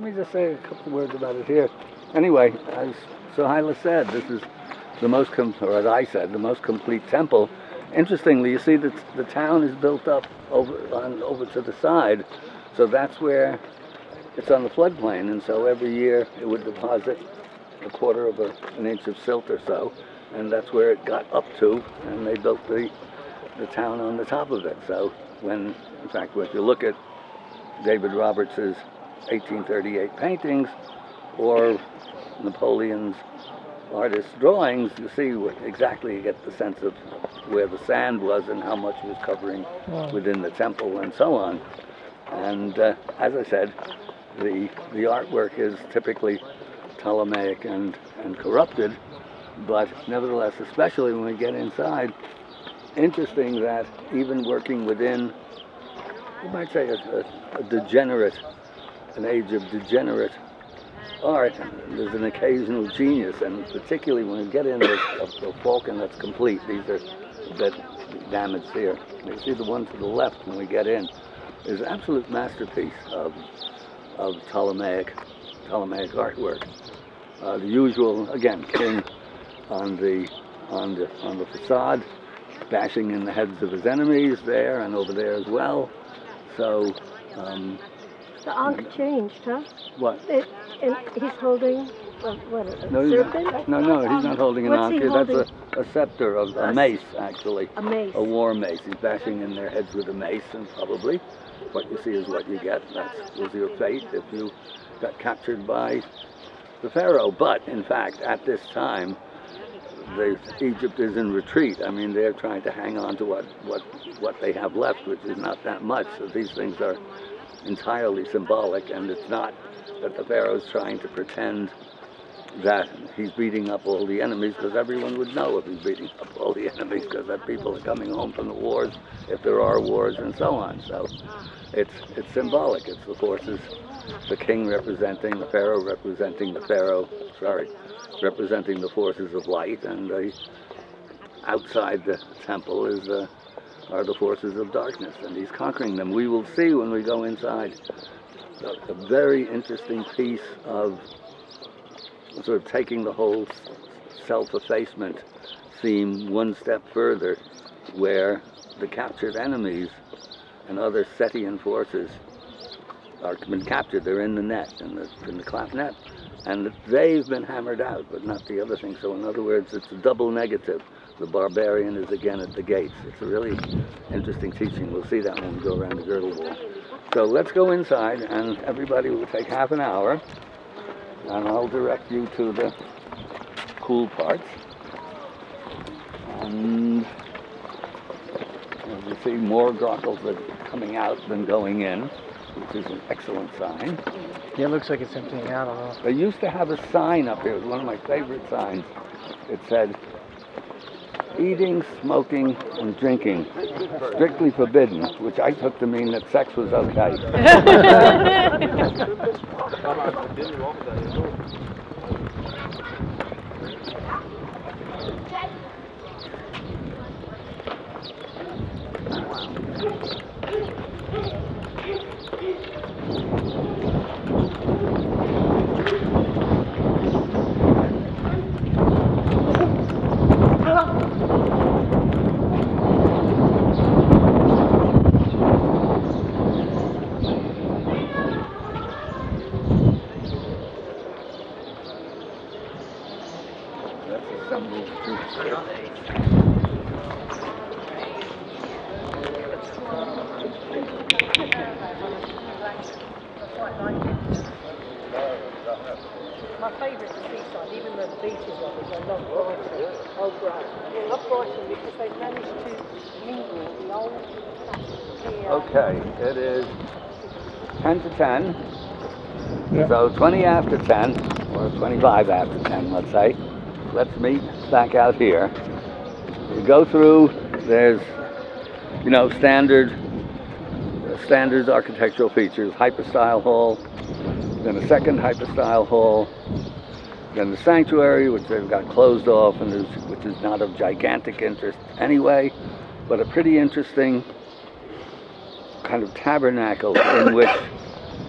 me just say a couple words about it here. Anyway, as Sohaila said, this is the most, or as I said, the most complete temple. Interestingly, you see that the town is built up over to the side, so that's where it's on the floodplain, and so every year it would deposit a quarter of an inch of silt or so, and that's where it got up to, and they built the town on the top of it. So when, in fact, if you look at David Roberts's 1838 paintings or Napoleon's artist's drawings, you see exactly, you get the sense of where the sand was and how much was covering within the temple and so on. And as I said, the artwork is typically Ptolemaic and corrupted, but nevertheless, especially when we get inside, interesting that even working within, you might say, a degenerate, an age of degenerate art, there's an occasional genius, and particularly when we get in a falcon that's complete. These are a bit damaged here. You see the one to the left when we get in is an absolute masterpiece of Ptolemaic artwork. The usual, again, king on the facade, bashing in the heads of his enemies there and over there as well. So the ankh changed, huh? What? He's holding what? A serpent? No, he's not holding an ankh. That's a scepter, a mace, actually. A mace. A war mace. He's bashing in their heads with a mace, and probably what you see is what you get. That was your fate if you got captured by the pharaoh. But in fact, at this time, Egypt is in retreat. I mean, they're trying to hang on to what they have left, which is not that much. So these things are entirely symbolic, and it's not that the pharaoh's trying to pretend that he's beating up all the enemies, because everyone would know if he's beating up all the enemies, because that people are coming home from the wars, if there are wars, and so on. So it's symbolic. It's the forces, the king representing the pharaoh, representing the forces of light, and outside the temple are the forces of darkness, and he's conquering them. We will see when we go inside a very interesting piece of sort of taking the whole self-effacement theme one step further, where the captured enemies and other Setian forces are been captured. They're in the net, in the cleft net, and they've been hammered out, but not the other thing. So in other words, it's a double negative. The barbarian is again at the gates. It's a really interesting teaching. We'll see that when we go around the girdle wall. So let's go inside, and everybody will take half an hour, and I'll direct you to the cool parts. And as you see, more grottles are coming out than going in, which is an excellent sign. Yeah, it looks like it's emptying out a little. They used to have a sign up here. It was one of my favorite signs. It said, "Eating, smoking, and drinking, strictly forbidden," which I took to mean that sex was okay. My favourite is the seaside, even though the beaches are lovely. I love Brighton. Oh, Brighton. I love Brighton because they've managed to mingle the old Okay, it is 10 to 10. Yeah. So 20 after 10, or 25 after 10, let's say. Let's meet back out here. You go through, there's, you know, standard architectural features, hypostyle hall, then a second hypostyle hall, then the sanctuary, which they've got closed off, and which is not of gigantic interest anyway, but a pretty interesting kind of tabernacle in which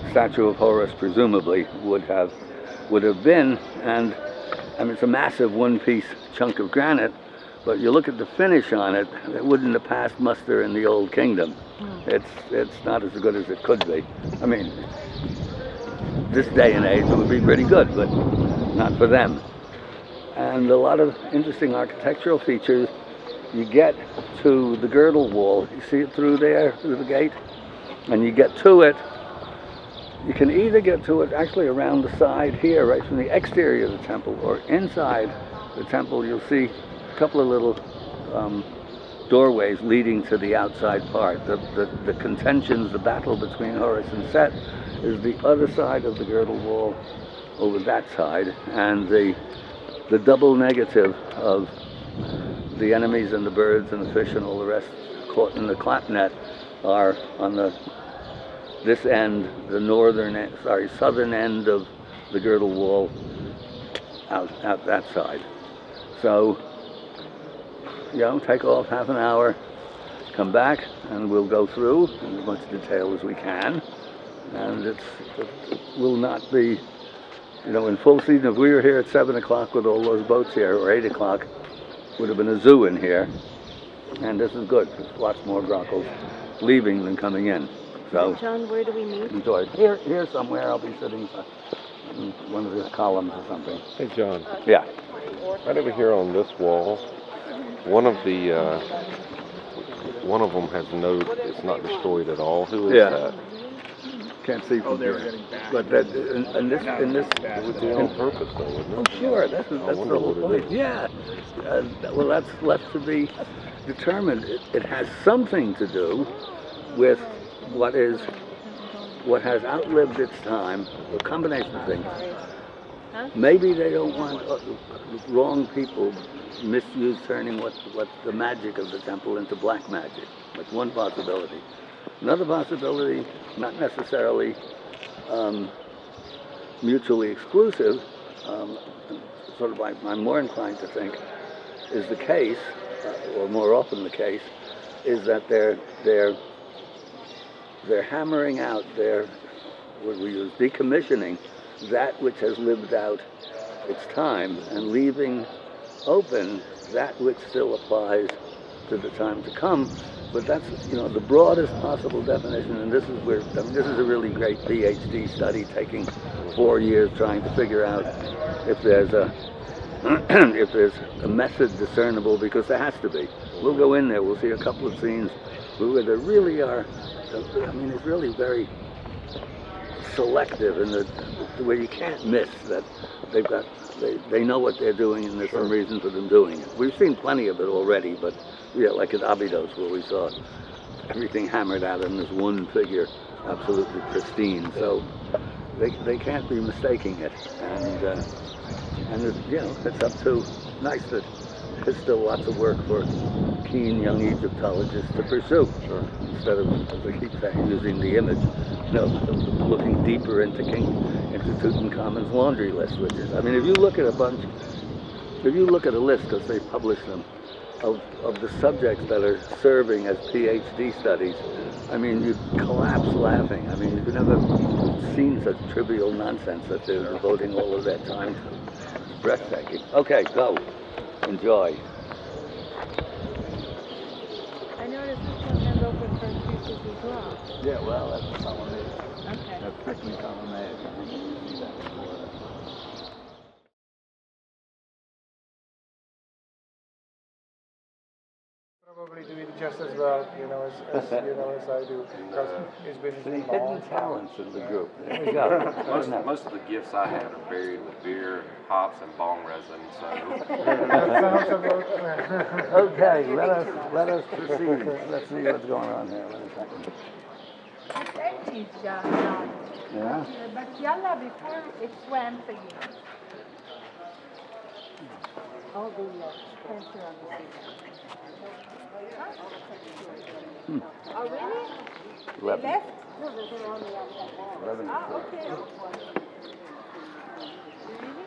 statue of Horus presumably would have been. And I mean, it's a massive one-piece chunk of granite, but you look at the finish on it, it wouldn't have passed muster in the Old Kingdom. It's not as good as it could be. I mean, this day and age it would be pretty good, but not for them. And a lot of interesting architectural features. You get to the girdle wall, you see it through there, through the gate, and you get to it. You can either get to it actually around the side here, right from the exterior of the temple, or inside the temple you'll see a couple of little doorways leading to the outside part. The contentions, the battle between Horus and Set is the other side of the girdle wall over that side, and the double negative of the enemies and the birds and the fish and all the rest caught in the clap net are on this end, the southern end of the girdle wall out that side. So, you know, take off half an hour, come back, and we'll go through in as much detail as we can. And it will not be, you know, in full season. If we were here at 7 o'clock with all those boats here, or 8 o'clock, would have been a zoo in here. And this is good. There's lots more grockles leaving than coming in. So, John, where do we meet? Enjoy. Here somewhere. I'll be sitting in one of the columns or something. Hey, John. Yeah. Right over here on this wall, one of them has no, it's not destroyed at all. Who is that? Can't see from here. But that in this It would be on purpose, though, wouldn't it? oh sure, that's the whole point. Yeah. Well, that's left to be determined. It has something to do with what has outlived its time, a combination of things. Maybe they don't want wrong people misuse turning what the magic of the temple into black magic. That's one possibility. Another possibility, not necessarily mutually exclusive, sort of I'm more inclined to think is the case, or more often the case, is that they're hammering out what we use, decommissioning that which has lived out its time and leaving open that which still applies to the time to come. But that's, you know, the broadest possible definition, and this is where, I mean, this is a really great PhD study taking 4 years trying to figure out if there's a if there's a method discernible, because there has to be. We'll go in there, we'll see a couple of scenes where there really are, I mean, it's really very selective in the way you can't miss that they know what they're doing and there's some reason for them doing it. We've seen plenty of it already, but yeah, like at Abydos where we saw everything hammered out in this one figure, absolutely pristine. So they can't be mistaking it, and it, you know, it's up to, nice that there's still lots of work for keen young Egyptologists to pursue. Sure. Instead of, as I keep saying, using the image, you know, looking deeper into Tutankhamun's laundry list, which is, I mean, if you look at a list, because they publish them, of the subjects that are serving as PhD studies, I mean, you'd collapse laughing. I mean, you've never seen such trivial nonsense that they're devoting all of their time to. It's breathtaking. Okay, go. Enjoy. I noticed this one has open front pieces as well. Yeah, well, that's a column A. Okay. That's strictly column A. I think you see that before. Probably do it just as well, you know, as you know, as I do, because it's been The long. hidden talents in the group. There we go. Most of the gifts I had are buried with beer, hops, and bong resin. So That sounds about Okay, let us proceed. Let's see what's going on here. Wait a second. It's empty, John. Yeah? But Yalla, before it swam for you. All the cancer on the sea. Oh, really? 11. Left? No, they're on the outside wall. 11. Ah, okay. Really?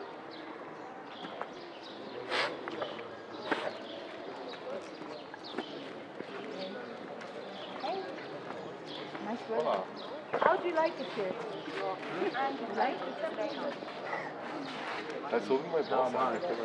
Hey. Nice weather. How do you like it here? That's over my boss.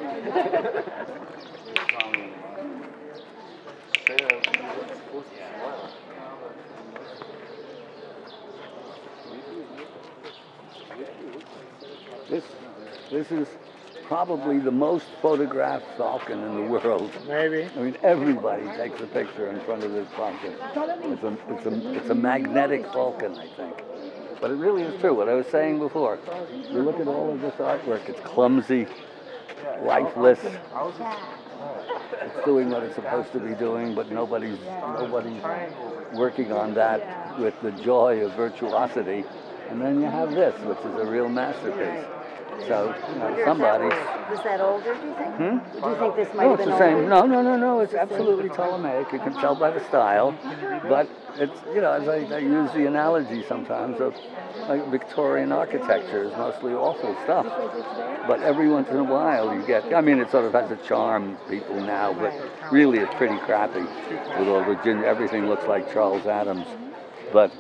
This is probably the most photographed falcon in the world. Maybe. I mean, everybody takes a picture in front of this falcon. It's a magnetic falcon, I think. But it really is true, what I was saying before. You look at all of this artwork, it's clumsy, lifeless. It's doing what it's supposed to be doing, but nobody's working on that with the joy of virtuosity. And then you have this, which is a real masterpiece. So, somebody... Was that older, do you think? Hmm? Do you think this might No, have it's been the same. older? No, it's absolutely Ptolemaic. You can tell by the style. But it's, as I use the analogy sometimes of like Victorian architecture is mostly awful stuff. But every once in a while you get, I mean, it sort of has a charm people now, but really it's pretty crappy with all the everything looks like Charles Adams. But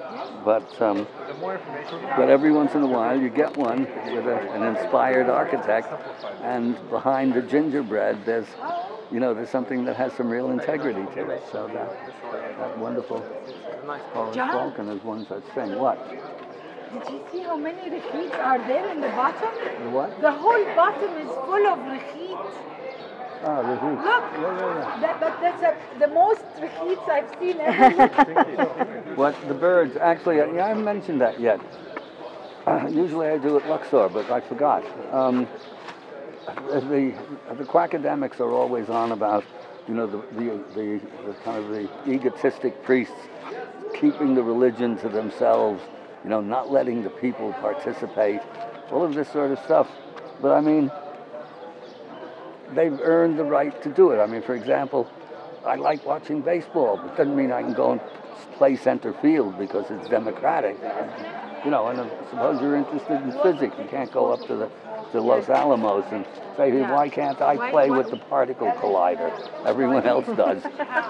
every once in a while you get one with an inspired architect, and behind the gingerbread there's something that has some real integrity to it. So that wonderful Horus falcon is one such thing. What? Did you see how many rekhits are there in the bottom? The what? The whole bottom is full of rekhits. Ah, the hoop. Look, Yeah. that's the most rekhits I've seen ever. What, the birds, actually, I haven't mentioned that yet. Usually I do at Luxor, but I forgot. The quackademics are always on about, the kind of the egotistic priests keeping the religion to themselves, not letting the people participate, all of this sort of stuff. But I mean, they've earned the right to do it. I mean, for example, I like watching baseball, but doesn't mean I can go and play center field because it's democratic. And suppose you're interested in physics, you can't go up to Los Alamos and say, hey, why can't I play with the particle collider? Everyone else does.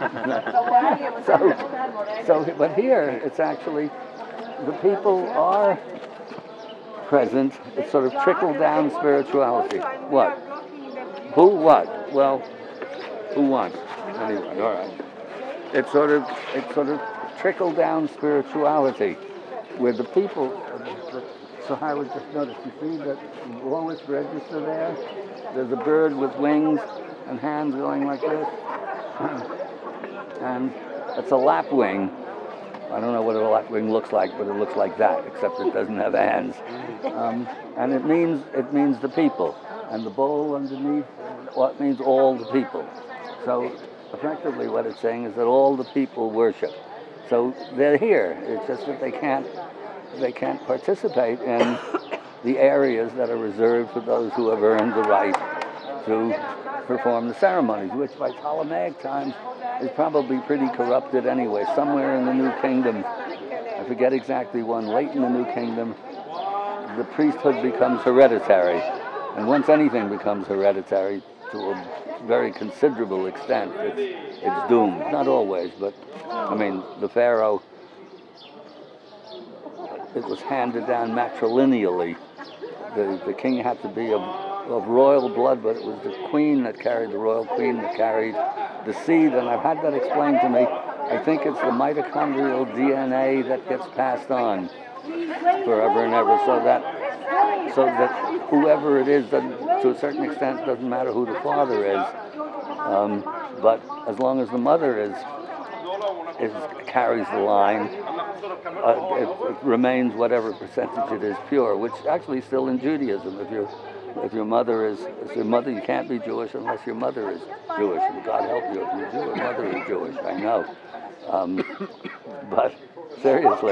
But here, it's actually, the people are present. It's sort of trickle-down spirituality. What? Who, what? Well, who won? Anyway, all right. It's sort of trickle-down spirituality, where the people. So I would just notice. You see that lowest register there? There's a bird with wings and hands going like this, and it's a lapwing. I don't know what a lapwing looks like, but it looks like that, except it doesn't have hands. And it means the people. And the bowl underneath, it means all the people. So effectively what it's saying is that all the people worship. So they're here. It's just that they can't participate in the areas that are reserved for those who have earned the right to perform the ceremonies, which by Ptolemaic times is probably pretty corrupted anyway. Somewhere in the New Kingdom, I forget exactly when, late in the New Kingdom, the priesthood becomes hereditary. And once anything becomes hereditary to a very considerable extent, it's doomed. Not always, but I mean, the pharaoh, it was handed down matrilineally. The king had to be of royal blood, but it was the queen that carried, the royal queen that carried the seed. And I've had that explained to me. I think it's the mitochondrial DNA that gets passed on forever and ever, so that whoever it is, to a certain extent, doesn't matter who the father is, but as long as the mother carries the line, it remains whatever percentage it is pure, which actually still in Judaism, if your mother, you can't be Jewish unless your mother is Jewish, and God help you if your mother is Jewish, I know. But seriously,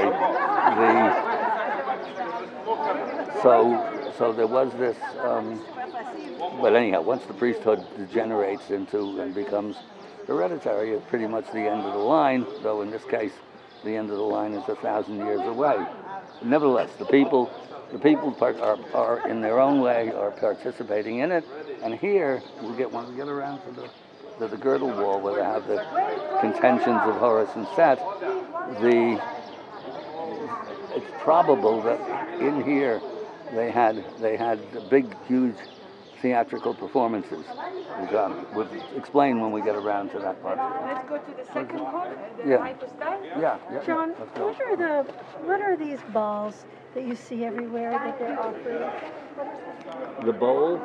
so there was this, but anyhow, once the priesthood degenerates into and becomes hereditary, it's pretty much the end of the line, though in this case, the end of the line is 1,000 years away. Nevertheless, the people are in their own way are participating in it, and here when we get around to the girdle wall where they have the contentions of Horus and Set, it's probable that in here they had big, huge theatrical performances. We'll explain when we get around to that part. Let's go to the second hall, the Yeah. hypostyle. Yeah. John, let's go. what are these balls that you see everywhere that they're offering? The bowl?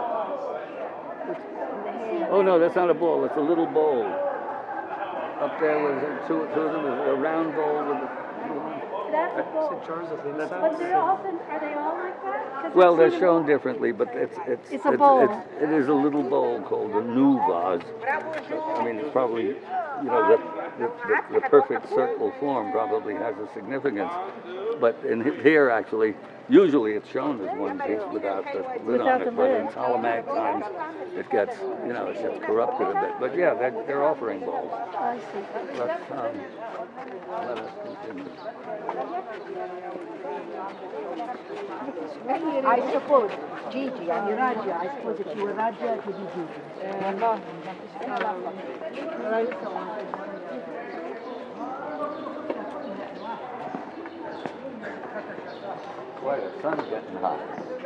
Oh no, that's not a bowl. It's a little bowl. Up there was two of them. Was a round bowl with That's a bowl. St. George's of Incense. But they're often, are they all like that? 'Cause well, I've they're seen them shown all. differently, but it's a bowl. It is a little bowl called a new vase. I mean, it's probably, the perfect circle form probably has a significance. But in here, actually, usually it's shown as one piece without the lid Without on the it. But in lid. Ptolemaic times, it gets corrupted a bit. But yeah, they're offering bowls. I see. Let us continue. I suppose, Gigi, and Raja, I suppose if you were Raja, it would be Gigi. No. Boy, the sun's getting hot.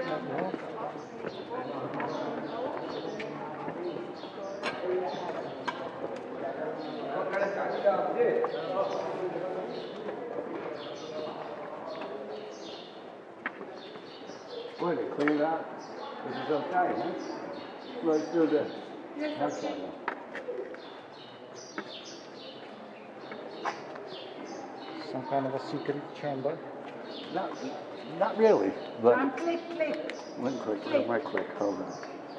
Boy, they cleaned out. This is okay, huh? Let's do this. Okay. Some kind of a secret chamber. Not really, but Click. one click, right click, hold on.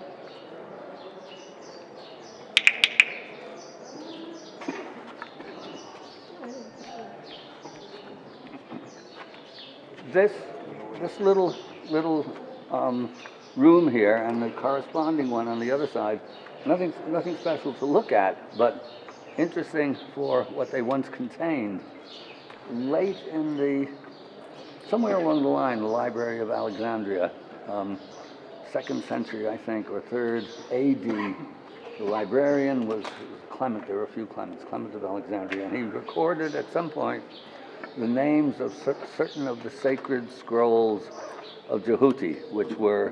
This little room here and the corresponding one on the other side, nothing special to look at, but interesting for what they once contained. Late in somewhere along the line, the Library of Alexandria, 2nd century, I think, or 3rd AD, the librarian was Clement. There were a few Clements, Clement of Alexandria, and he recorded at some point the names of certain of the sacred scrolls of Jehuti, which were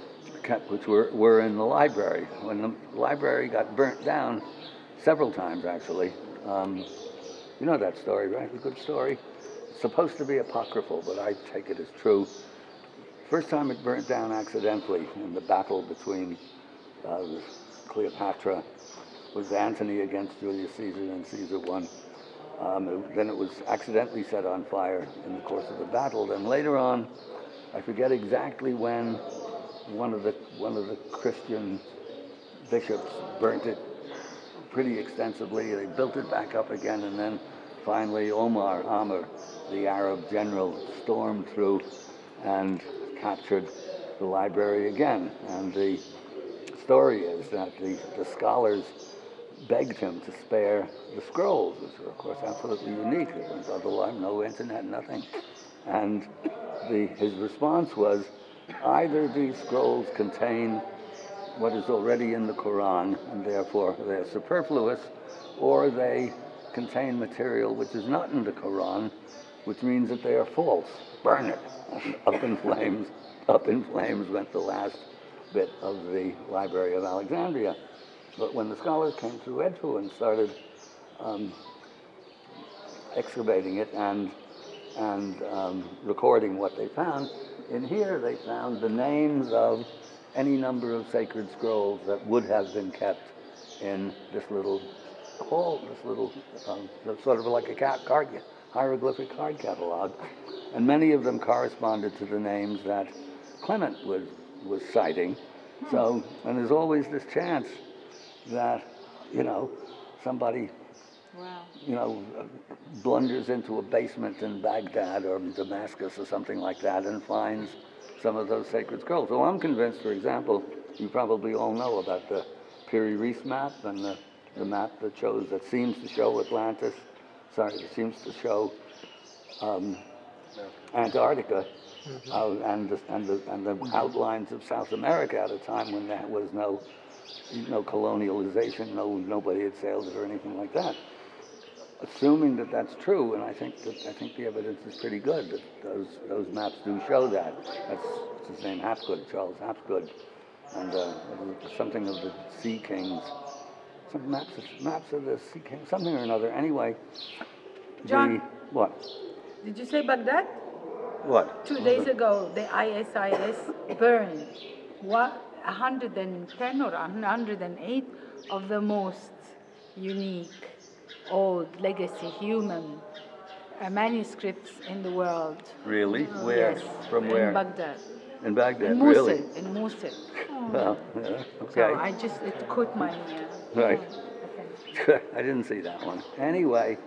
in the library. When the library got burnt down several times, actually, you know that story, right? A good story. It's supposed to be apocryphal, but I take it as true. First time it burnt down accidentally in the battle between Cleopatra, was Antony against Julius Caesar, and Caesar won. Then it was accidentally set on fire in the course of the battle. Then later on, I forget exactly when, one of the Christian bishops burnt it pretty extensively. They built it back up again, and then finally Amr, the Arab general, stormed through and captured the library again. And the story is that the scholars begged him to spare the scrolls, which were, of course, absolutely unique. There was no internet, nothing. And his response was, either these scrolls contain what is already in the Quran, and therefore they're superfluous, or they contain material which is not in the Quran, which means that they are false. Burn it. Up in flames went the last bit of the Library of Alexandria. But when the scholars came through Edfu and started excavating it and recording what they found, in here they found the names of any number of sacred scrolls that would have been kept in this little hall, sort of like a hieroglyphic card catalog. And many of them corresponded to the names that Clement was citing. So, and there's always this chance that, somebody, blunders into a basement in Baghdad or Damascus or something like that and finds some of those sacred scrolls. So I'm convinced, for example, you probably all know about the Piri-Reis map and the map that seems to show Atlantis. It seems to show Antarctica and the outlines of South America at a time when there was no colonialization, nobody had sailed it or anything like that. assuming that that's true, and I think the evidence is pretty good that those maps do show that. It's his name, Hapgood, Charles Hapgood, and something of the Sea Kings, some maps of the Sea Kings, something or another. Anyway, John, what? did you say Baghdad? What? 2 days ago, the ISIS burned 110 or 108 of the most unique, old, legacy human manuscripts in the world. Really? Where? Yes, From where? in Baghdad. In Baghdad, In Mosul, really? in Mosul. Well, yeah, So okay. it caught my Right. attention. I didn't see that one. Anyway,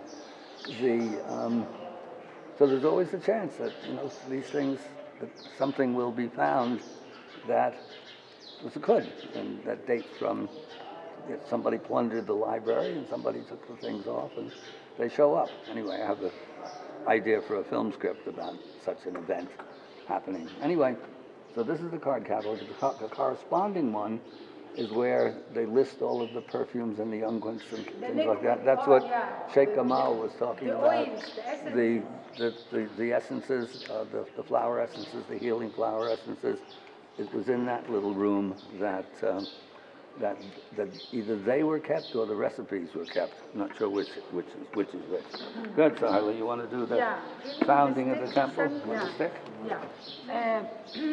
so there's always a chance that, these things, that something will be found that was a good, and that dates from somebody plundered the library and somebody took the things off and they show up. Anyway, I have an idea for a film script about such an event happening. Anyway, so this is the card catalog. The corresponding one is where they list all of the perfumes and the unguents and things like that. That's what Sheikh Gamal was talking about. The essences, the flower essences, the healing flower essences. It was in that little room that either they were kept or the recipes were kept. I'm not sure which is which. Good, Sahila, you want to do the founding of the temple with the stick? Yeah.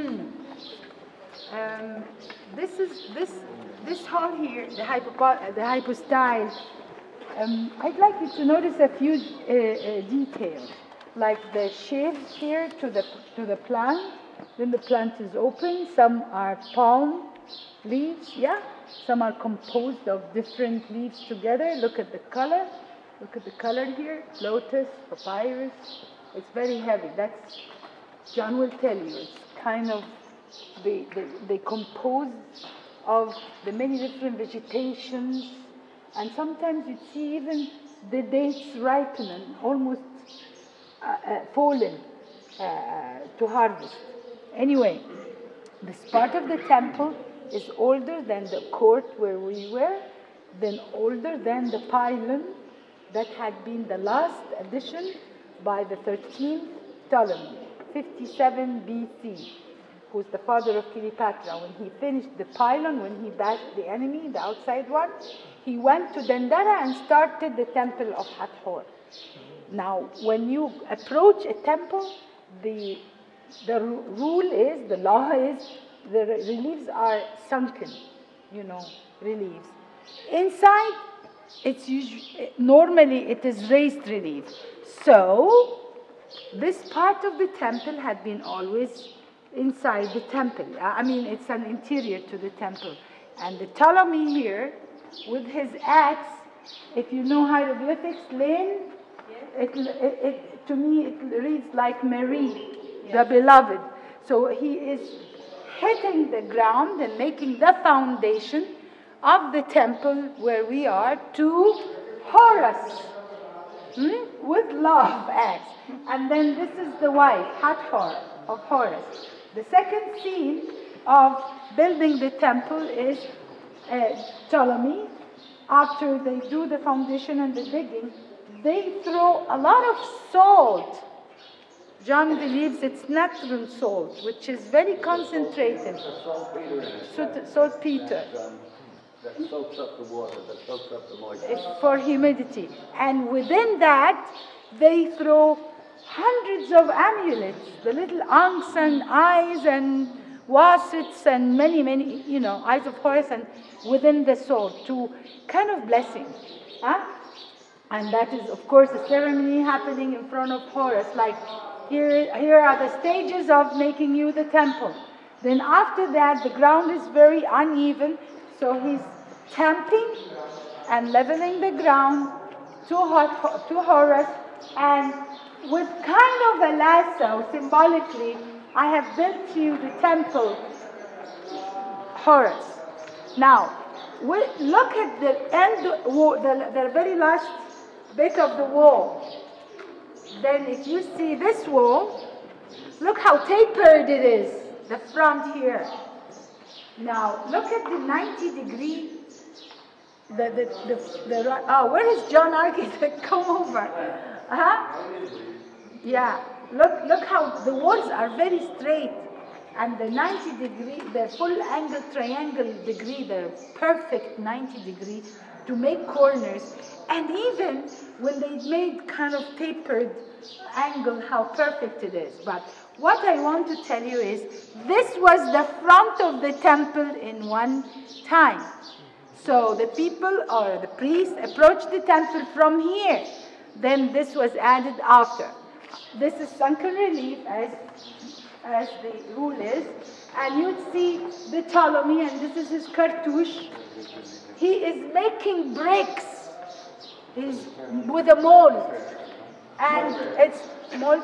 This hall here, the hypostyle. I'd like you to notice a few details, like the shapes here to the plant. Then the plant is open. Some are palm leaves, Some are composed of different leaves together. Look at the color. Look at the color here. Lotus, papyrus. It's very heavy. That's, John will tell you, it's kind of, they compose of the many different vegetations. And sometimes you see even the dates ripen and almost fallen to harvest. Anyway, this part of the temple is older than the court where we were, then older than the pylon that had been the last addition by the 13th Ptolemy, 57 BC, who's the father of Cleopatra. When he finished the pylon, when he bashed the enemy, the outside one, he went to Dendera and started the temple of Hathor. Now, when you approach a temple, the rule is, the law is, the reliefs are sunken, reliefs. Inside, normally it is raised relief. So, this part of the temple had been always inside the temple. It's an interior to the temple. And the Ptolemy here, with his axe, if you know hieroglyphics, Lane, to me it reads like Marie, the beloved. So he is hitting the ground and making the foundation of the temple where we are to Horus, with love axe. And then this is the wife, Hathor, of Horus. The second scene of building the temple is Ptolemy. After they do the foundation and the digging, they throw a lot of salt. John believes it's natural salt, which is very concentrated. Saltpeter. That soaks up the water, that soaks up the moisture. It's for humidity. And within that, they throw hundreds of amulets, the little ankhs and eyes and wasits and many, eyes of Horus, and within the salt to kind of blessing. And that is, of course, a ceremony happening in front of Horus, like here are the stages of making you the temple. Then after that, the ground is very uneven, so he's tamping and leveling the ground to Horus, and with kind of a lasso, symbolically, I have built you the temple, Horus. Now, look at the end, the very last bit of the wall. Then if you see this wall, look how tapered it is, the front here. Now, look at the 90-degree Where is John Architect? Come over. Yeah, look how the walls are very straight, and the 90 degree, the full angle triangle degree, the perfect 90 degree to make corners, and even when they made kind of tapered angle, how perfect it is. But what I want to tell you is, this was the front of the temple in one time. So the people or the priests approached the temple from here. Then this was added after. This is sunken relief as the rule is. And you'd see the Ptolemy, and this is his cartouche. He is making bricks. He's with a mold. And it's mold,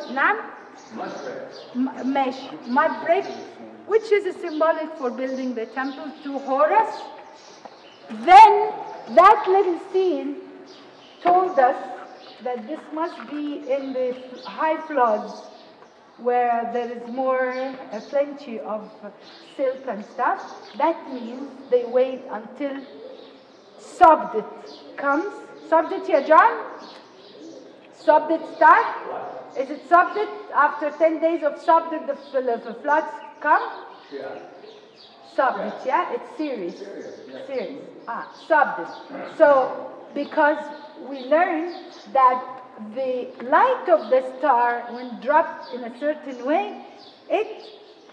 mud brick, which is a symbolic for building the temple to Horus. Then that little scene told us that this must be in the high floods where there is more, plenty of silt and stuff. That means they wait until Sabdet comes. Sabdet, yeah, John? Sabdet start? Is it Sabdet? After 10 days of Sabdet, the floods come? Yeah. Sabdet, yeah? It's series. Series. Sabdet. So, because we learned that the light of the star, when dropped in a certain way, it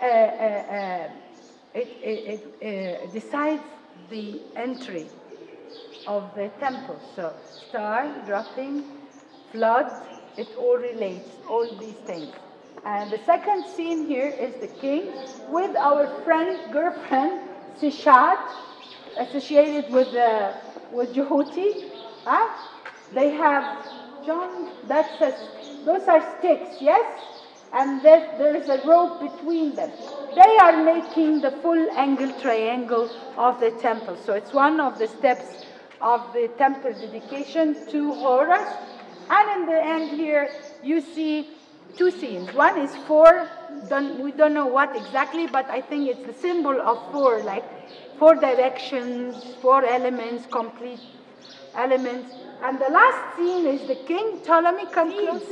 decides the entry of the temple. So, star, dropping, flood, it all relates, all these things. And the second scene here is the king with our girlfriend, Sishat, associated with Jehuti. They have, John, those are sticks, yes? And there is a rope between them. They are making the full angle triangle of the temple. So it's one of the steps of the temple dedication to Horus. And in the end here, you see two scenes. One is four, we don't know what exactly, but I think it's the symbol of four, like 4 directions, 4 elements, complete elements. And the last scene is the king, Ptolemy, come close.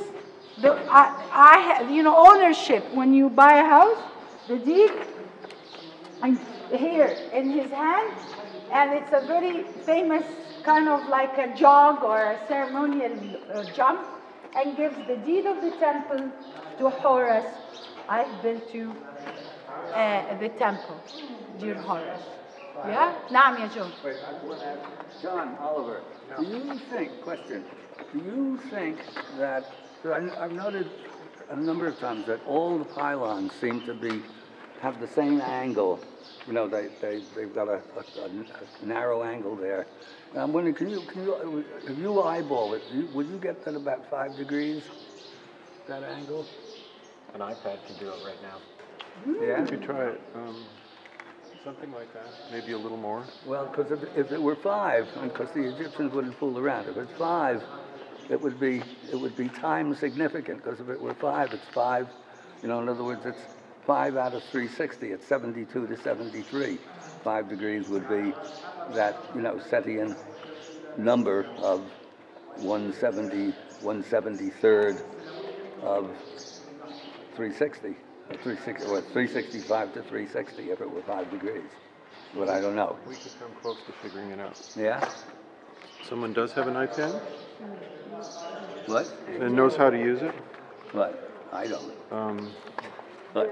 Ownership, when you buy a house, the deed, and here in his hand, and it's a very famous kind of like a jog or a ceremonial jump, and gives the deed of the temple to Horus. I built you the temple, dear Horus. Yeah? Naam, ya John. Wait, I want to ask John, Oliver, do you think that, so I've noted a number of times that all the pylons seem to have the same angle. You know, they've got a narrow angle there. And I'm wondering, if you eyeball it, would you get that about 5 degrees, that angle? An iPad can do it right now. Yeah? If you try it, something like that, maybe a little more. Well, because if it were 5, because the Egyptians wouldn't fool around. If it's 5, it would be time significant. Because if it were 5, it's 5. In other words, it's 5 out of 360. It's 72 to 73. 5 degrees would be that Setian number of 173rd of 360. 365 to 360 if it were 5 degrees. But I don't know. We could come close to figuring it out. Yeah? Someone does have an iPad? What? And knows how to use it? What? I don't. What?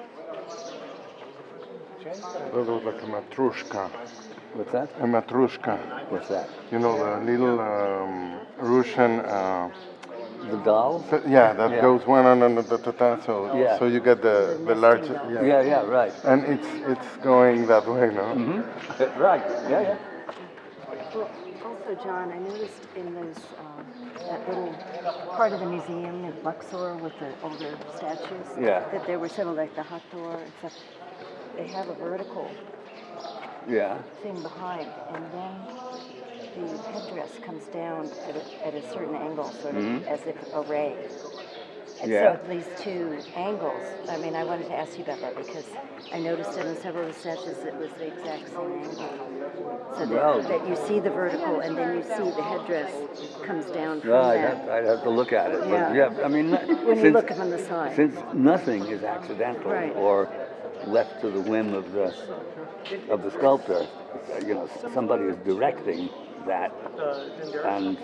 That was like a matrushka. What's that? A matrushka. What's that? You know, the little Russian... The doll? that goes one on the so you get the large... Yeah, right. And it's going that way, no? Mm-hmm. Right, yeah. Well, also, John, I noticed in those, that little part of the museum in Luxor with the older statues, that there were several, like the Hathor and stuff, they have a vertical thing behind, and then the headdress comes down at a certain angle, sort of as if a ray. And Yeah. so these two angles, I mean, I wanted to ask you about that because I noticed it in several of the statues it was the exact same angle. So that you see the vertical and then you see the headdress comes down from No, that. I'd have to look at it. Yeah. But yeah, I mean, When you look from the side. since nothing is accidental Right. or left to the whim of the sculptor, you know, somebody is directing that, and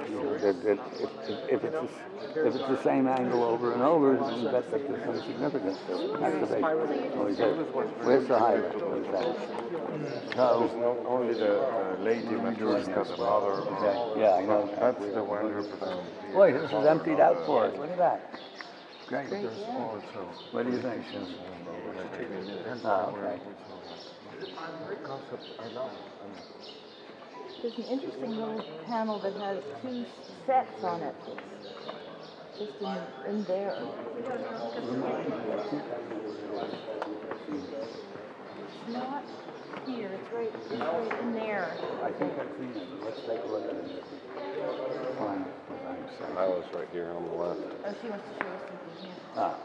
if it's the same angle over and over, you bet that there's some significance to it. Has to be. Oh, he said, where's the highlight? What is that? So, Not only the lady Matryoshka, the mother. okay, yeah, I know. That's the one representing. Boy, this is emptied out for us. Look at that. Great. Also, What do you think? Oh, okay. concept I love. There's an interesting little panel that has two sets on it. Just in there. Not here, it's right in there. I think I've seen it. Let's take a look at it. Fine. I was right here on the left. Oh, she wants to show us something, yeah. Ah.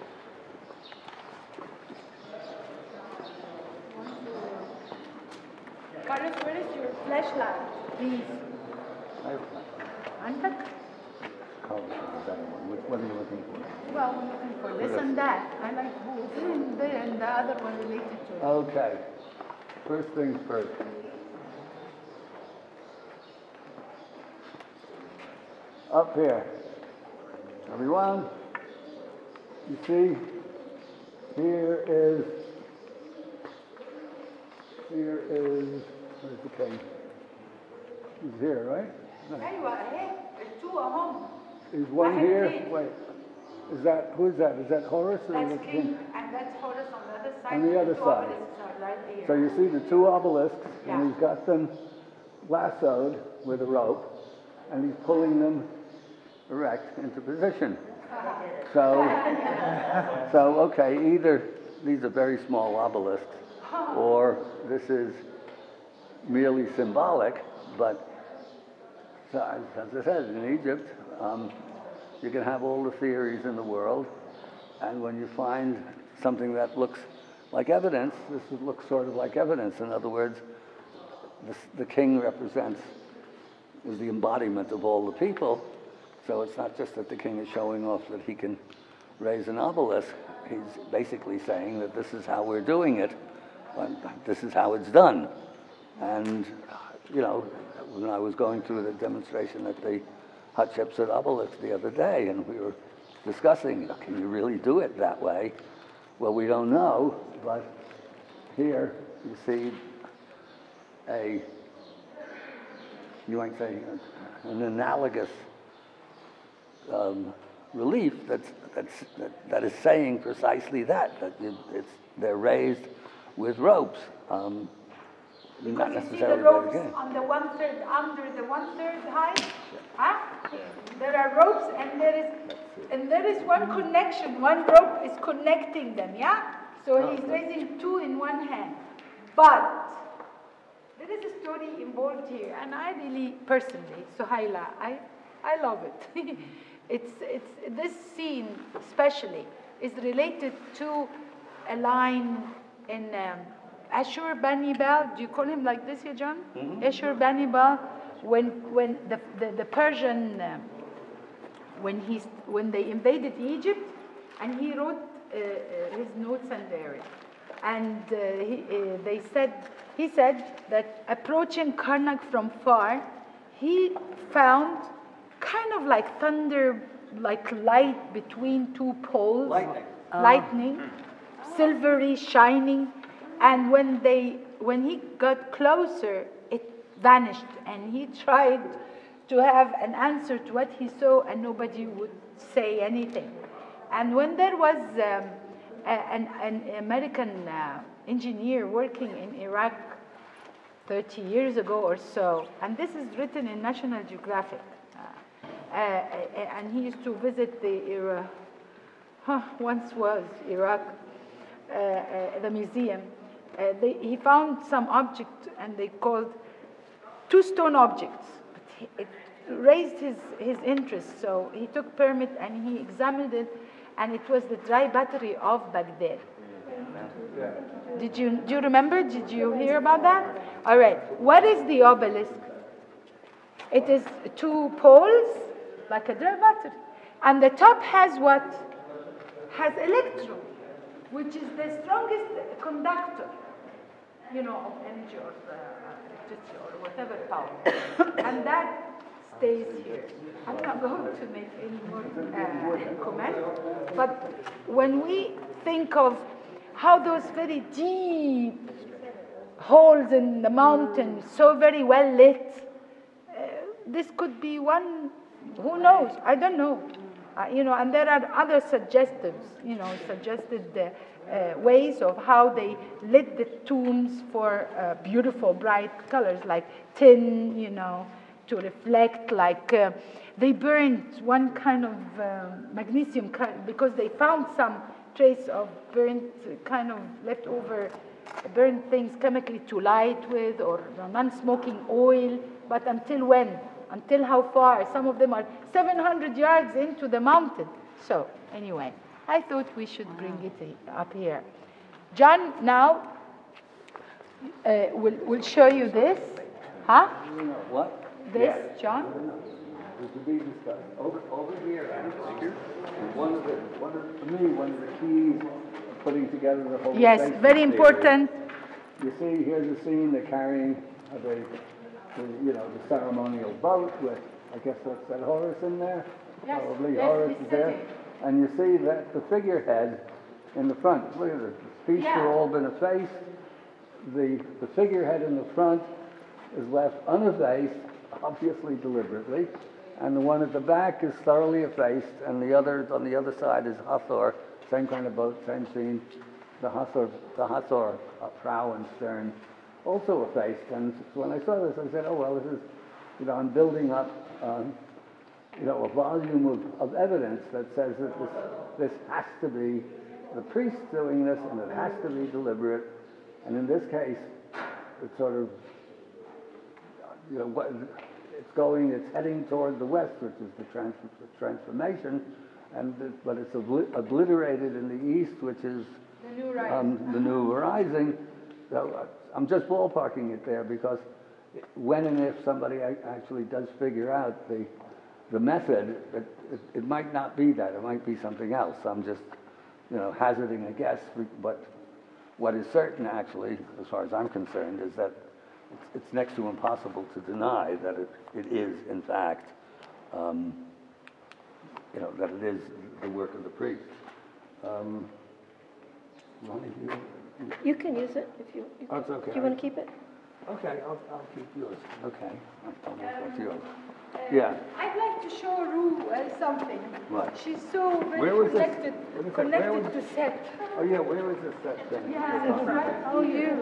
Carlos, where is your flashlight? Please. I have one. Antak? Colors is a better one. What are you looking for? Well, we're looking for this and that. I like both. And the other one related to it. Okay. First things first. Up here. Everyone, you see, where's the king? He's here, right? No. Is one here? Wait. Who is that? Is that Horus or is it king? And that's Horus on the other side. On the other side. Right here. So you see the two obelisks, Yeah. and he's got them lassoed with a rope, and he's pulling them erect into position. So okay, either these are very small obelisks, or this is merely symbolic, but so, as I said, in Egypt, you can have all the theories in the world, and when you find something that looks like evidence, this looks sort of like evidence. In other words, the king is the embodiment of all the people, so it's not just that the king is showing off that he can raise an obelisk. He's basically saying that this is how we're doing it, this is how it's done. And, you know, when I was going through the demonstration at the Hatshepsut obelisk the other day, and we were discussing, can you really do it that way? Well, we don't know, but here you see you might say, an analogous relief that is saying precisely that they're raised with ropes. Not You see necessarily the by the ropes king. on the 1/3, under the 1/3 height? Huh? There are ropes and there is one connection. One rope is connecting them, yeah? So he's raising two in one hand. But there is a story involved here, and I really, personally, Suhaila, I love it. it's this scene especially is related to a line in Ashur-bani-pal. Do you call him like this here, John? Mm-hmm. Ashur-bani-pal, when the Persian when they invaded Egypt, and he wrote his notes and diary, and he said that approaching Karnak from far, he found kind of like thunder, like light between two poles, lightning, silvery, shining, and when he got closer, it vanished, and he tried to have an answer to what he saw, and nobody would say anything. And when there was an American engineer working in Iraq 30 years ago or so, and this is written in National Geographic, and he used to visit the once was Iraq, the museum. He found some object, and they called two stone objects. raised his interest. So he took permit and he examined it, and it was the dry battery of Baghdad. Do you remember? Did you hear about that? All right. What is the obelisk? It is 2 poles, like a dry battery. And the top has what? Has electron, which is the strongest conductor, of energy or electricity or whatever power. And that stays here. I'm not going to make any more comment, but when we think of how those very deep holes in the mountain, so very well lit, this could be one, who knows? I don't know. And there are other suggested ways of how they lit the tombs for beautiful, bright colors, like tin, to reflect, like they burned one kind of magnesium, because they found some trace of burnt, kind of leftover burnt things chemically to light with, or non-smoking oil, but until when? Until how far? Some of them are 700 yards into the mountain. So, anyway, I thought we should bring it up here. John now will show you this. Huh? What? This, John? To be discussed. Over here, one of the keys of putting together the whole. Yes, very important. You see, here's a scene, they're carrying the ceremonial boat with, I guess that's that Horus in there. Yes, Probably yes, Horus is there. And you see that the figurehead in the front, look at it, the feet have all been effaced. The figurehead in the front is left uneffaced, obviously deliberately, and the one at the back is thoroughly effaced, and the other on the other side is Hathor, same kind of boat, same scene. The Hathor prow and stern, also effaced. And when I saw this, I said, oh well, this is, I'm building up, a volume of evidence that says that this has to be the priest doing this, and it has to be deliberate. And in this case, it's sort of, it's heading toward the west, which is the transformation, but it's obliterated in the east, which is the new rising. So I'm just ballparking it there, because when and if somebody actually does figure out the method, it might not be that. It might be something else. I'm just, hazarding a guess. But what is certain, actually, as far as I'm concerned, is that it's next to impossible to deny that it is, in fact, that it is the work of the priest. You can use it if you. Oh, it's okay. Do you want to keep it? Okay, I'll keep yours. Okay, that's yours. Yeah. I'd like to show Rue something. What? She's so very connected to Set. Oh yeah, where is this set thing? Yeah. Oh, you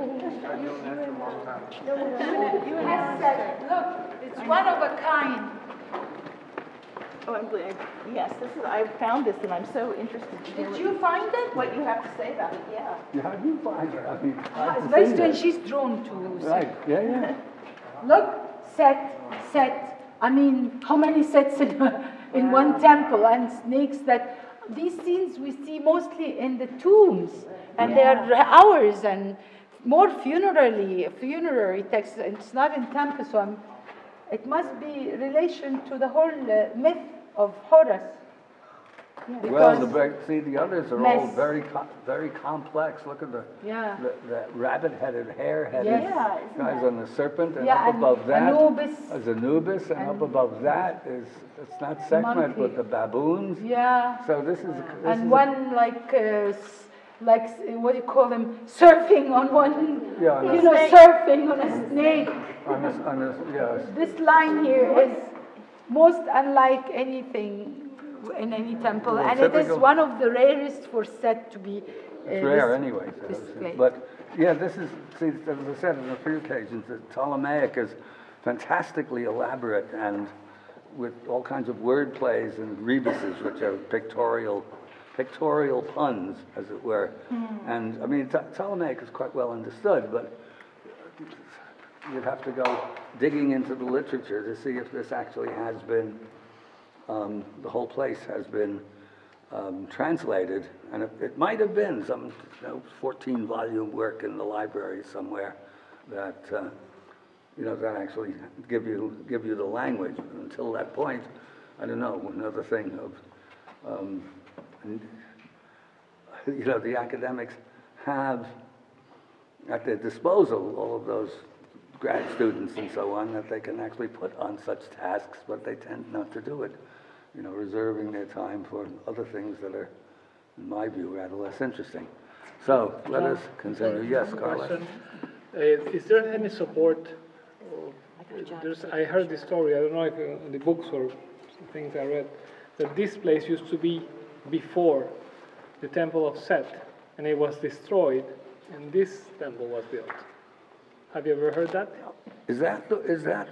have Set. Look, it's one of a kind. Oh, I'm glad. Yes, I found this, and I'm so interested to hear Did you find it? what you have to say about it. Yeah. Yeah, how do you find it? I mean, It's very strange. She's drawn to Set. Right, yeah. Look, Set. I mean, how many sets in one temple, and snakes these scenes we see mostly in the tombs, and they are ours, and more funerary texts. It's not in temples, so it must be relation to the whole myth of Horus. Well, the others are all very complex. Look at the rabbit-headed, hair-headed guys on the serpent, and up above that is Anubis, and up above that is, it's not Sekhmet, but the baboons. Yeah. So this is one like what do you call them? Surfing on one. Yeah, surfing on a snake. Yes. This line here is most unlike anything in any temple, and it is one of the rarest for Set to be. It's rare anyway. But yeah, this is, as I said on a few occasions, the Ptolemaic is fantastically elaborate and with all kinds of word plays and rebuses, which are pictorial puns, as it were. And I mean, Ptolemaic is quite well understood, but you'd have to go digging into the literature to see if this actually has been, the whole place has been translated. And it might have been some 14-volume work in the library somewhere that, that actually give you the language. Until that point, I don't know, another thing of, the academics have at their disposal all of those grad students and so on that they can actually put on such tasks, but they tend not to do it, reserving their time for other things that are, in my view, rather less interesting. So let us continue. Yes, Carla. Is there any support? I heard this story, I don't know if in the books or things I read, that this place used to be before the temple of Set, and it was destroyed, and this temple was built. Have you ever heard that? Is that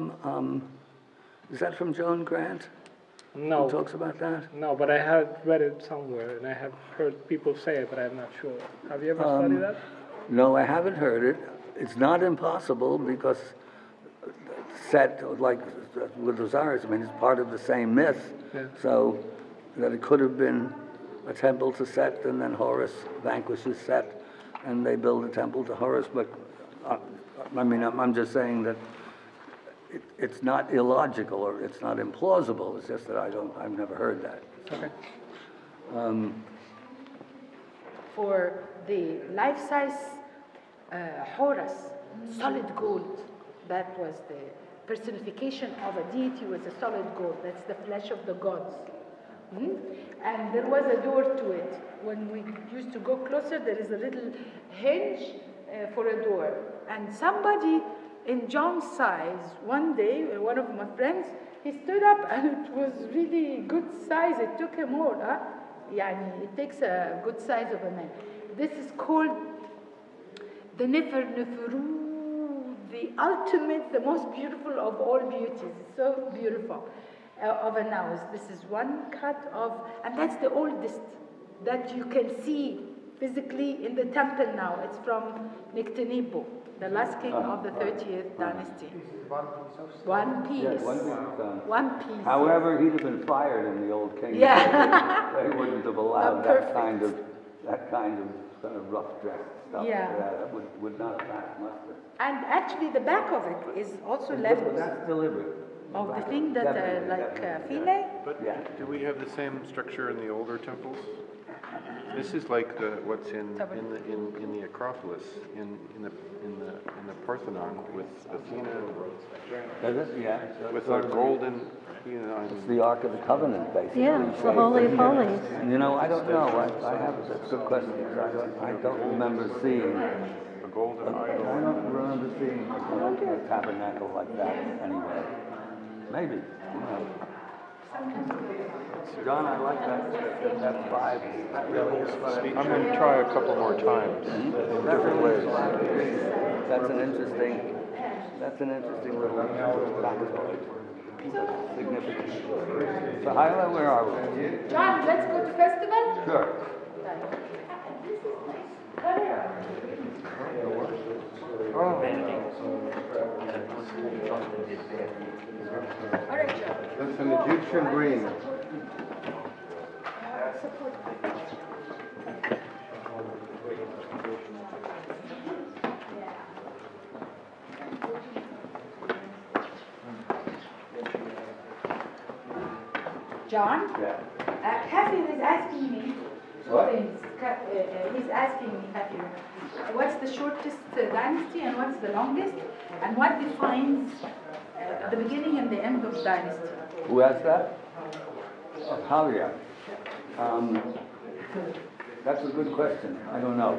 from Joan Grant? No. Who talks about that? No, but I have read it somewhere, and I have heard people say it, but I'm not sure. Have you ever studied that? No, I haven't heard it. It's not impossible because Set, like with Osiris, I mean, it's part of the same myth. Yeah. So that it could have been a temple to Set, and then Horus vanquishes Set, and they build a temple to Horus. But I'm just saying that it's not illogical or it's not implausible. It's just that I've never heard that. Okay. For the life-size Horus, solid gold, that was the personification of a deity with a solid gold. That's the flesh of the gods. And there was a door to it. When we used to go closer, there is a little hinge for a door. And somebody in John's size, one day, one of my friends, he stood up and it was really good size. It took him all, it takes a good size of a man. This is called the Neferneferu, the ultimate, the most beautiful of all beauties. It's so beautiful. Of a nose. This is one cut of, and that's the oldest that you can see physically in the temple now. It's from Nectanebo, the last king of the 30th dynasty. One piece. Yes, one piece. One piece. However, he'd have been fired in the old kingdom. Yeah. They wouldn't have allowed Perfect. that kind of rough dress stuff. Yeah. That would not have passed muster. And actually, the back of it is also left That's deliberate. of the thing that Definitely. fillet. But Yeah. do we have the same structure in the older temples? This is like what's in the Acropolis, in the Parthenon with Athena, with a golden, It's the Ark of the Covenant, basically. Yeah, it's the Holy of Holies. I don't know. I have that's a good question. I don't remember seeing. a golden I idol. don't remember seeing a tabernacle like that anywhere. Maybe. John, I like that 5. I'm going to try a couple more times in different ways. That's an interesting little factoid. Significant. So, Hyla, where are we? John, let's go to festival. Sure. All right, John. That's an Egyptian green. John? Yeah. Kafir is asking me two What? things. He's asking me, Kafir, what's the shortest dynasty and what's the longest? And what defines the beginning and the end of dynasty? Who asked that? How, yeah. That's a good question. I don't know.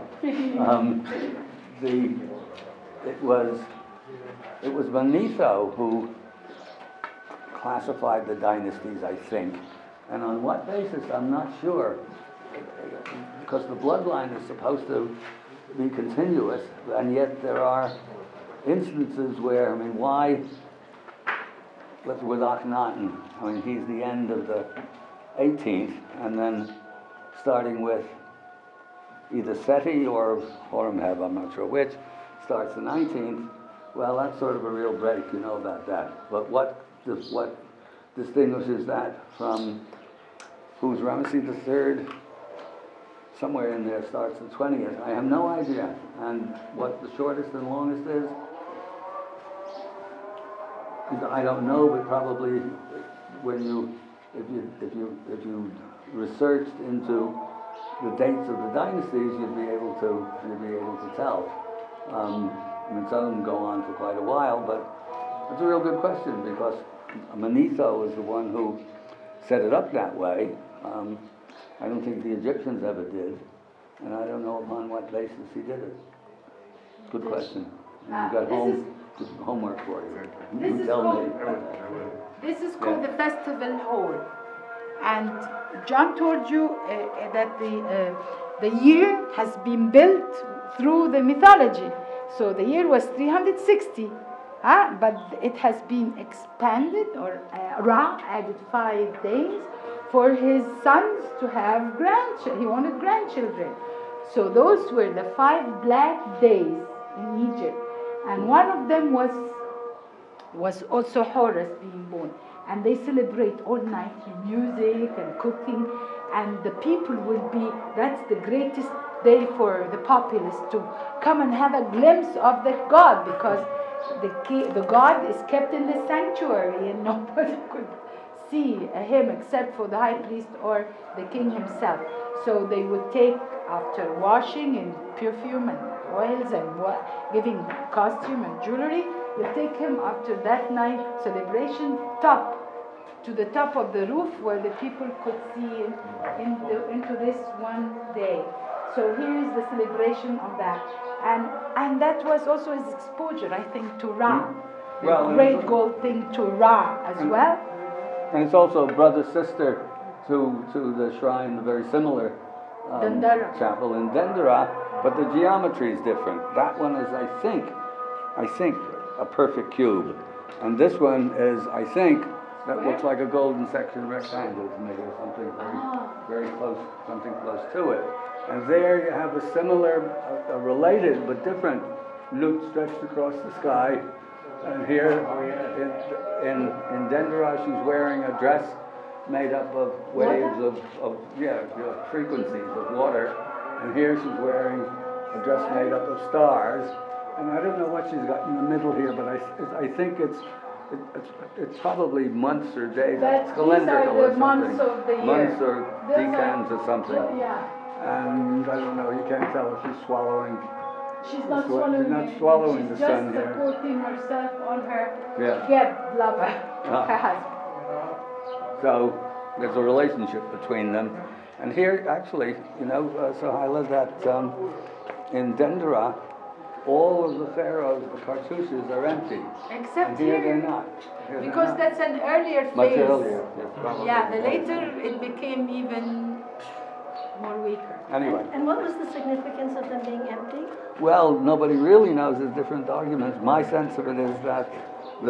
It was Manetho who classified the dynasties, I think. And on what basis, I'm not sure. Because the bloodline is supposed to be continuous, and yet there are instances where, why, with Akhenaten, he's the end of the 18th, and then starting with either Seti or Horemheb, I'm not sure which, starts the 19th. Well, that's sort of a real break, you know about that. But what distinguishes that from who's Ramesses III? Somewhere in there starts the 20th. I have no idea. And what the shortest and longest is, I don't know, but probably when if you researched into the dates of the dynasties, you'd be able to tell. I mean, some of them go on for quite a while, but it's a real good question because Manetho is the one who set it up that way. I don't think the Egyptians ever did, and I don't know upon what basis he did it. Good question. And you've got homework for you. You tell me. This is called the Festival Hall, and John told you that the year has been built through the mythology. So the year was 360, but it has been expanded, or Ra added 5 days for his sons to have grandchildren. He wanted grandchildren. So those were the 5 black days in Egypt. And one of them was also Horus being born. And they celebrate all night with music and cooking. And the people will be, that's the greatest day for the populace to come and have a glimpse of the God, because the God is kept in the sanctuary and nobody could see him except for the high priest or the king himself. So they would take, after washing and perfume and oils and giving costume and jewelry, they take him after that night celebration to the top of the roof where the people could see into this one day. So here is the celebration of that. And that was also his exposure, I think, to Ra. Well, the great gold thing to Ra as well. And it's also brother-sister to the shrine, the very similar chapel in Dendera, but the geometry is different. That one is, I think, a perfect cube. And this one is, I think, that looks like a golden section rectangle to me, or something very close, something close to it. And there you have a similar, a related but different lute stretched across the sky. And here in Dendera, she's wearing a dress made up of waves of frequencies of water. And here she's wearing a dress made up of stars. And I don't know what she's got in the middle here, but I think it's probably months or days. It's calendrical or something. Months of the year. Months or decans or something. Yeah. And I don't know, you can't tell if she's swallowing. She's not swallowing. She's not swallowing the sun here. She's just supporting herself on her Yeah. lover, her husband. So there's a relationship between them. And here, actually, Sohaila, that in Dendera, all of the pharaohs, the cartouches, are empty. Except and here they're not. Because that's an earlier phase. Much earlier. Yes, yeah, the later it became even more weaker. Anyway. And what was the significance of them being empty? Well, nobody really knows. There's different arguments. My sense of it is that the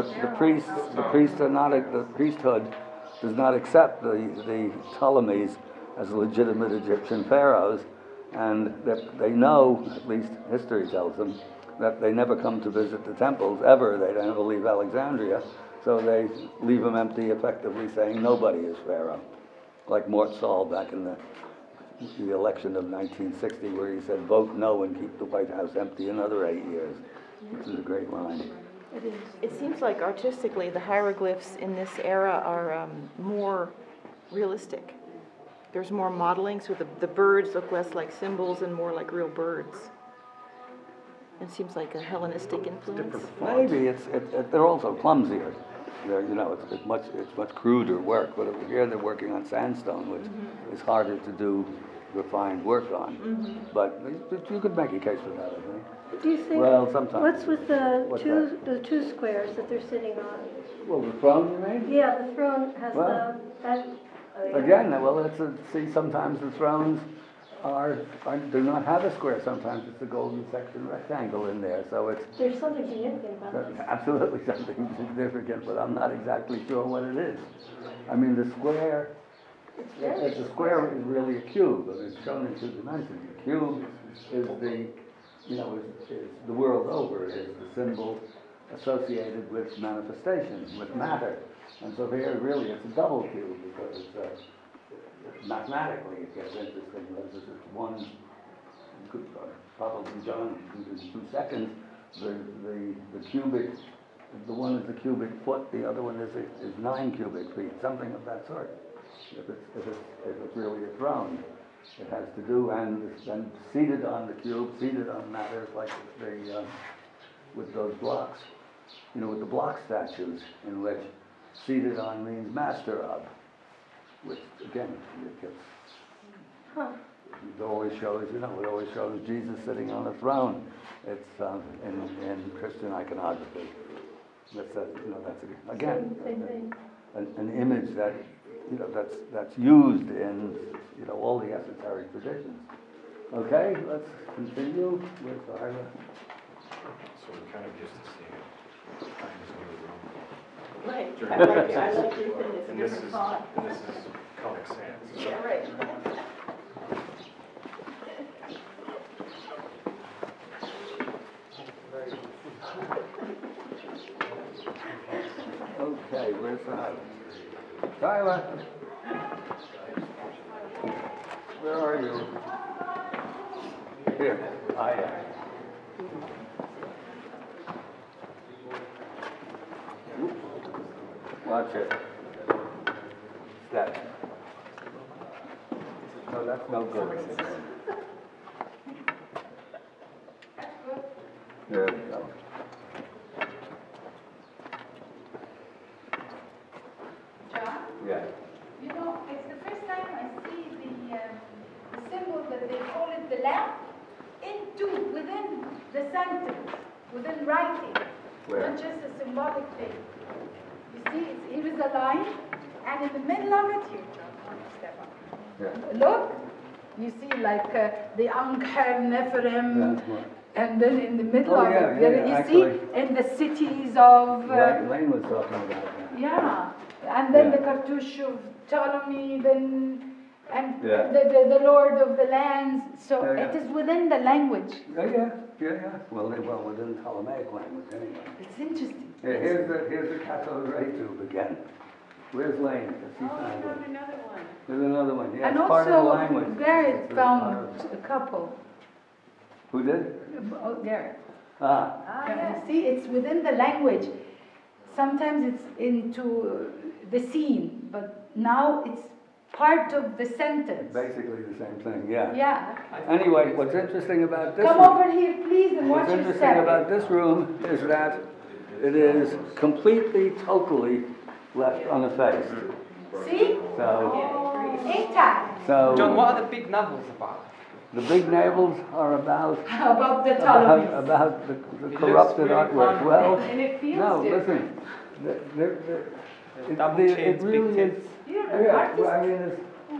priesthood does not accept the Ptolemies as legitimate Egyptian pharaohs, and that they know, at least history tells them, that they never come to visit the temples ever. They never leave Alexandria, so they leave them empty, effectively saying nobody is pharaoh. Like Mort Saul back in the election of 1960, where he said, "Vote no and keep the White House empty another 8 years," which is a great line. It seems like artistically the hieroglyphs in this era are more realistic. There's more modeling, so the birds look less like symbols and more like real birds. It seems like a Hellenistic influence. Maybe they're also clumsier. It's much cruder work. But over here they're working on sandstone, which is harder to do refined work on. But you could make a case for that, I think. Do you think? Well, sometimes. What's with the two squares that they're sitting on? Well, the throne, you mean? Yeah, the throne has Again, see, sometimes the thrones do not have a square. Sometimes it's a golden section rectangle in there. So there's something significant about it. Absolutely something significant, but I'm not exactly sure what it is. I mean, the square. The square is really a cube. I mean, it's shown in 2 dimensions. The cube is is the world over. It is the symbol associated with manifestation, with matter. And so here, really, it's a double cube because mathematically it gets interesting. Because this is one, you could probably, John, in 2 seconds, the cubic, the one is the cubic foot, the other one is 9 cubic feet, something of that sort. If it's really a throne, it has to do, and then seated on the cube, seated on matter, like with those blocks, with the block statues, in which seated on means master of, which again, it always shows, it always shows Jesus sitting on a throne. It's in Christian iconography. That's again an image that that's used in all the esoteric traditions. Okay, let's continue with our. So we're kind of used to seeing it. Time is new room. Right, I like your thing, it's a And this different is, font. and this is Comic Sans. Yeah, right. Okay, where's Tyler? Where are you? Here, I am. Watch it. Step. No, that's no good. There we go. John? Yeah. It's the first time I see the symbol that they call it the lamp within the sentence, within writing. Where? Not just a symbolic thing. You see, here is a line, and in the middle of it, here, John, step up. Yeah. Look, you see like the Ankhar, Nephilim, and then in the middle of it, you see, in the cities of... Lane was talking about that. Yeah, and then the cartouche of Ptolemy, and Yeah. the Lord of the lands. So Yeah. it is within the language. Yeah. Well, within Ptolemaic language, anyway. It's interesting. Yeah, here's the cathode ray tube again. Where's Lane? Another one. There's another one. Yeah, And it's part of the also, language. Garrett It's found part of- a couple. Who did? Oh, Garrett. Ah. Yeah, see, it's within the language. Sometimes it's into the scene, but now it's part of the sentence. Basically the same thing, yeah. Yeah. Anyway, what's interesting about this Come room, over here, please, and watch what's your interesting step. about this room is that it is completely, totally left uneffaced. See? So, Intact. John, what are the big novels about? The big navels are about About the Ptolemies. about the It corrupted looks really artwork. fun. Well, And it feels no, different. listen. Double It chins, big really is. tits. Yeah, well, I mean,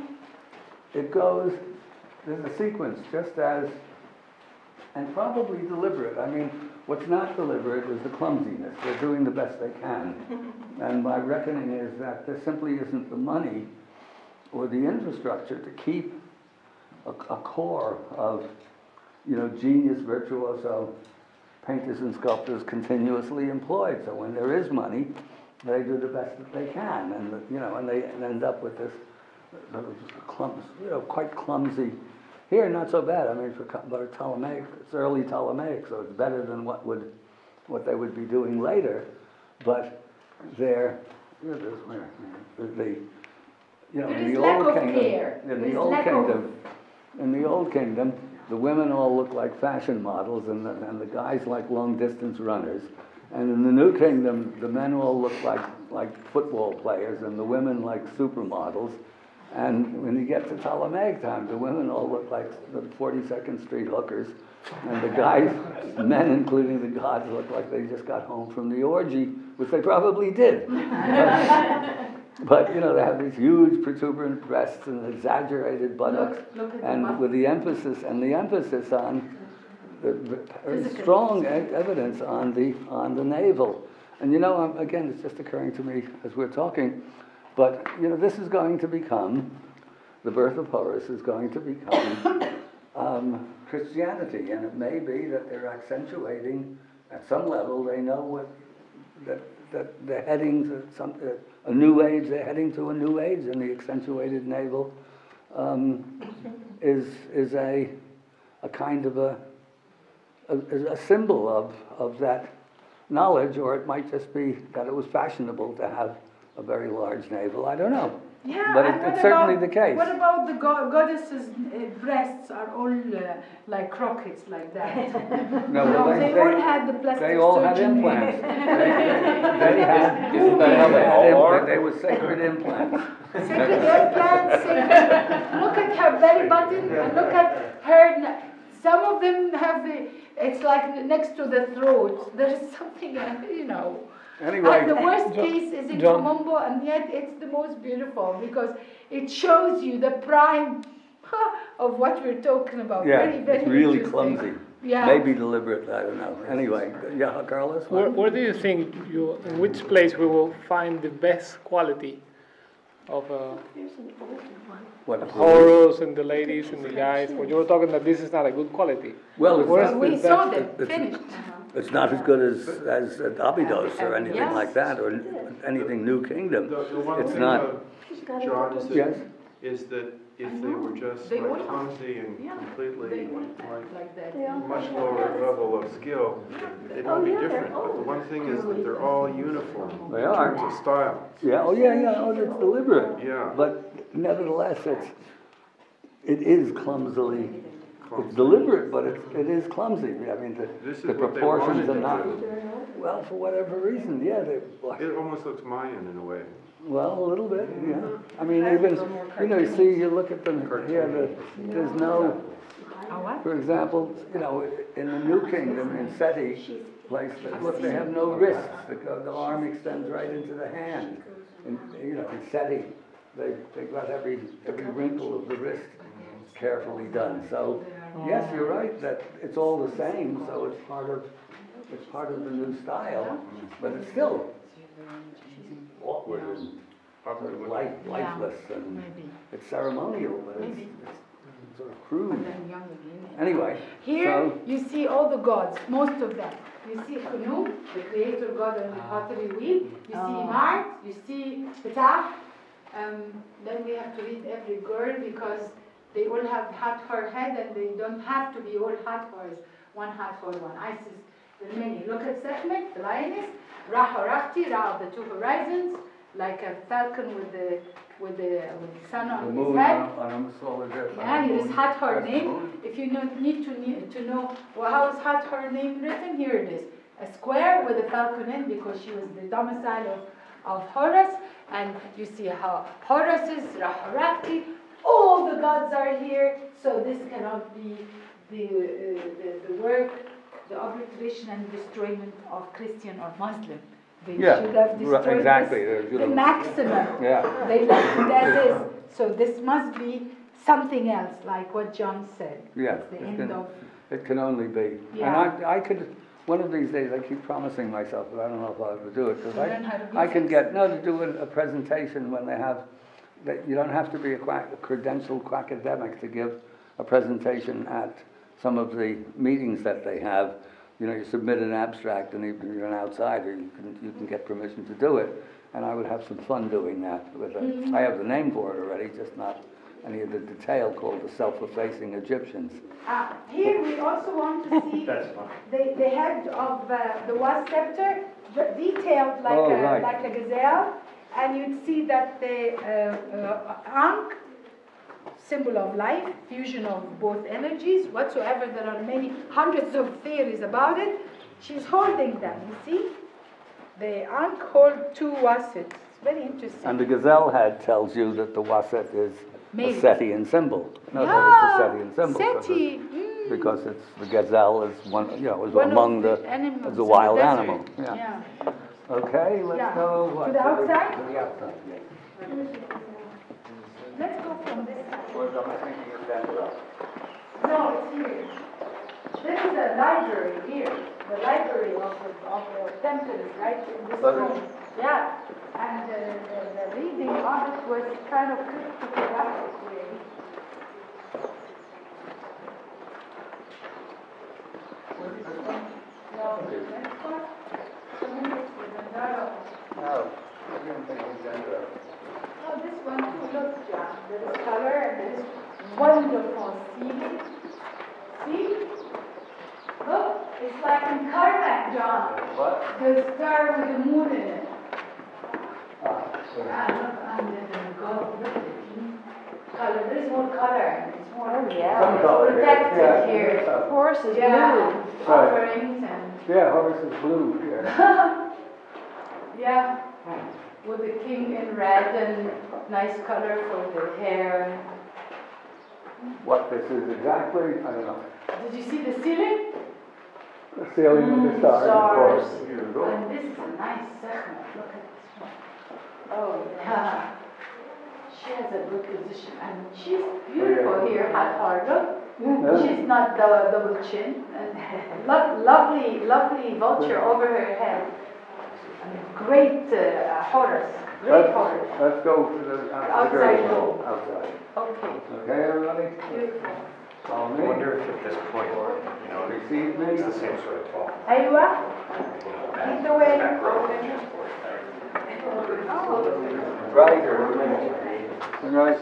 it goes. There's a sequence, just as, and probably deliberate. I mean, what's not deliberate is the clumsiness. They're doing the best they can, and my reckoning is that there simply isn't the money or the infrastructure to keep a core of, genius virtuoso painters and sculptors continuously employed. So when there is money, they do the best that they can, and they end up with this quite clumsy. Here, not so bad. I mean, but Ptolemaic, it's early Ptolemaic, so it's better than what they would be doing later. But they're, in the old kingdom, the women all look like fashion models, and the guys like long distance runners. And in the New Kingdom, the men all look like football players, and the women like supermodels. And when you get to Ptolemaic time, the women all look like the 42nd Street hookers, and the guys, men including the gods, look like they just got home from the orgy, which they probably did. But they have these huge protuberant breasts and exaggerated buttocks, and with the emphasis on the very strong evidence on the navel. And again, it's just occurring to me as we're talking, but this is going to become, the birth of Horus is going to become Christianity, and it may be that they're accentuating at some level, they know that they're heading to a new age. They're heading to a new age, and the accentuated navel is a kind of a symbol of that knowledge, or it might just be that it was fashionable to have a very large navel. I don't know. Yeah, but and it's certainly about, the case. What about the goddesses' breasts are all like rockets like that? No, well, they all had the plastic They all had surgery. implants. they had. Isn't that how they all are? They were sacred implants. Sacred implants, sacred. Look at her belly button and look at her. Some of them have it's like next to the throat. There is something, you know. Anyway, And the worst case is in Colombo, and yet it's the most beautiful because it shows you the prime of what we're talking about. Yeah, very, very it's really interesting. clumsy. Yeah. Maybe deliberate, I don't know. Anyway, yeah, Carlos? Where do you think in which place we will find the best quality of Horus and the ladies and the guys? When you were talking that this is not a good quality. Well, we saw them finished. It's not as good as Abydos or anything like that, or anything New Kingdom. The one It's thing not. about John is that, Yes? is that if they were just like clumsy and completely like much lower level of skill, they'd all be different. But the one thing is that they're all uniform They in are. terms of style. Yeah. Oh, yeah. Oh, it's deliberate. Yeah. But nevertheless, it is clumsily. It's deliberate, but it is clumsy. I mean, the proportions are not. Well, for whatever reason, yeah. It almost looks Mayan in a way. Well, a little bit, yeah. I mean, even, you see, you look at them here, there's no, for example, in the New Kingdom, in Seti place, look, they have no wrists. The arm extends right into the hand. In Seti, they've got every wrinkle of the wrist carefully done. So, yes, you're right that it's all the same, so it's part of the new style, but it's still awkward and lifeless, and it's ceremonial, but it's sort of crude. Anyway, here you see all the gods, most of them. You see Khunu, the creator god on the pottery wheel. You see Mart, you see Ptah. Then we have to read every girl because they all have Hathor head and they don't have to be all Hathors. One Hathor, one Isis. There are many. Look at Sekhmet, the lioness. Ra Horakhti, Ra of the two horizons, like a falcon with the sun on his head. Yeah, here is Hathor name. If you need to know how is Hathor name written, here it is. A square with a falcon in because she was the domicile of Horus. And you see how Horus is, Ra Horakhti. All the gods are here, so this cannot be the work, the obliteration and destroyment of Christian or Muslim. They should have destroyed this, the maximum. They left it as is. So this must be something else, like what John said. Yes, it can only be. Yeah. And I could, one of these days, I keep promising myself, but I don't know if I'll ever do it, because I can get, to do a presentation when they have, you don't have to be a credentialed academic to give a presentation at some of the meetings that they have. You submit an abstract, and even if you're an outsider, you can get permission to do it. And I would have some fun doing that. I have the name for it already, just not any of the detail, called the self-effacing Egyptians. Here we also want to see the head of the was scepter, detailed like a gazelle. And you'd see that the Ankh, symbol of life, fusion of both energies, whatsoever. There are many hundreds of theories about it. She's holding them, you see? The Ankh hold two wasets. It's very interesting. And the gazelle head tells you that the waset is a Setian symbol. No, yeah, that it's a Setian symbol. Seti. Because it's the gazelle is one, is one among the wild animal. Yeah. Okay, let's go to the outside. To the outside. Let's go from this side. I'm thinking of that. No, it's here. This is a library here. The library of the temple is right in this room. Yeah. And the reading of it was kind of cryptographic way. No, I didn't think it was that. Oh, this one too, look, John. There is color and there is wonderful ceiling. See? Look, it's like in Karnak, John. What? The star with the moon in it. Ah, Look under the gold. Look at the color. There's more color. It's more Some color, protected yeah. here. Yeah. Horus is Yeah, blue. offerings and Yeah, Horus is blue here. yeah, with the king in red and nice color for the hair. What this is exactly, I don't know. Did you see the ceiling? The ceiling with the stars, of course. Stars. Beautiful. And this is a nice segment. Look at this one. Oh yeah. She has a good position and she's beautiful here at Harvard. Yeah. She's not double chin. And lovely, lovely vulture over her head. And great Horus. Great Horus. Let's go to the Outside girls' room. room. Outside. Okay. Okay, everybody? Beautiful. Follow I me. wonder if at this point, you know, Receive me. it's the same sort of talk. Aywa. Lead the way. Right here. And right.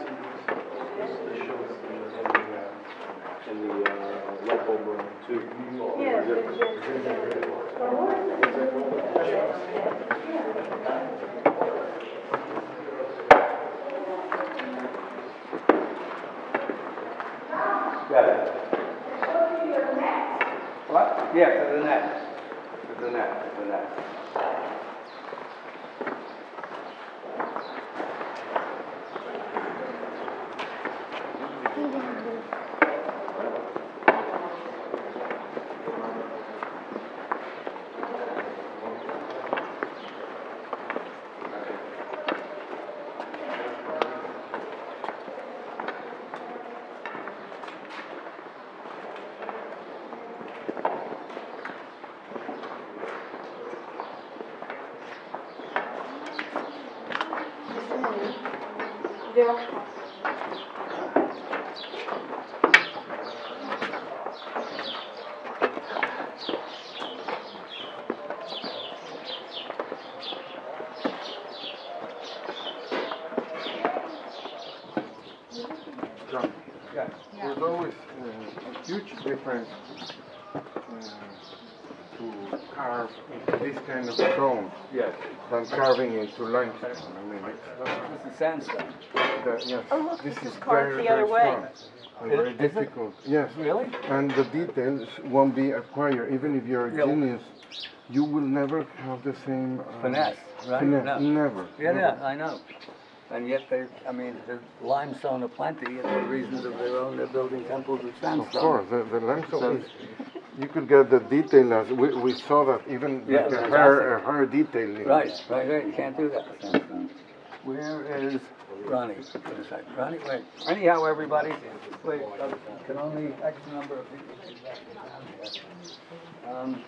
In the light bulb room too. Got it. What? Yeah, to the net. To the net, to the net. John, Yeah. there's always a huge difference to carve into this kind of stone Yes. than carving into limestone. I mean, This is sandstone. yes, Oh, look, this this is is carved very, the other very way. strong and very Is it? difficult. Yes, Really? and the details won't be acquired. Even if you're a Yeah. genius, you will never have the same Finesse, right? finesse. No. Never. Yeah, never. yeah, I know. And yet they, I mean, there's limestone aplenty, and for reasons of their own, they're building temples of Of sandstone. course, the limestone So- is. You could get the detail as we saw that even Yeah, like fantastic. a hair detailing. Right, right, you can't do that with sandstone. Where is Ronnie? Wait a second. Ronnie, wait. Anyhow, everybody, wait, can only X number of people see that.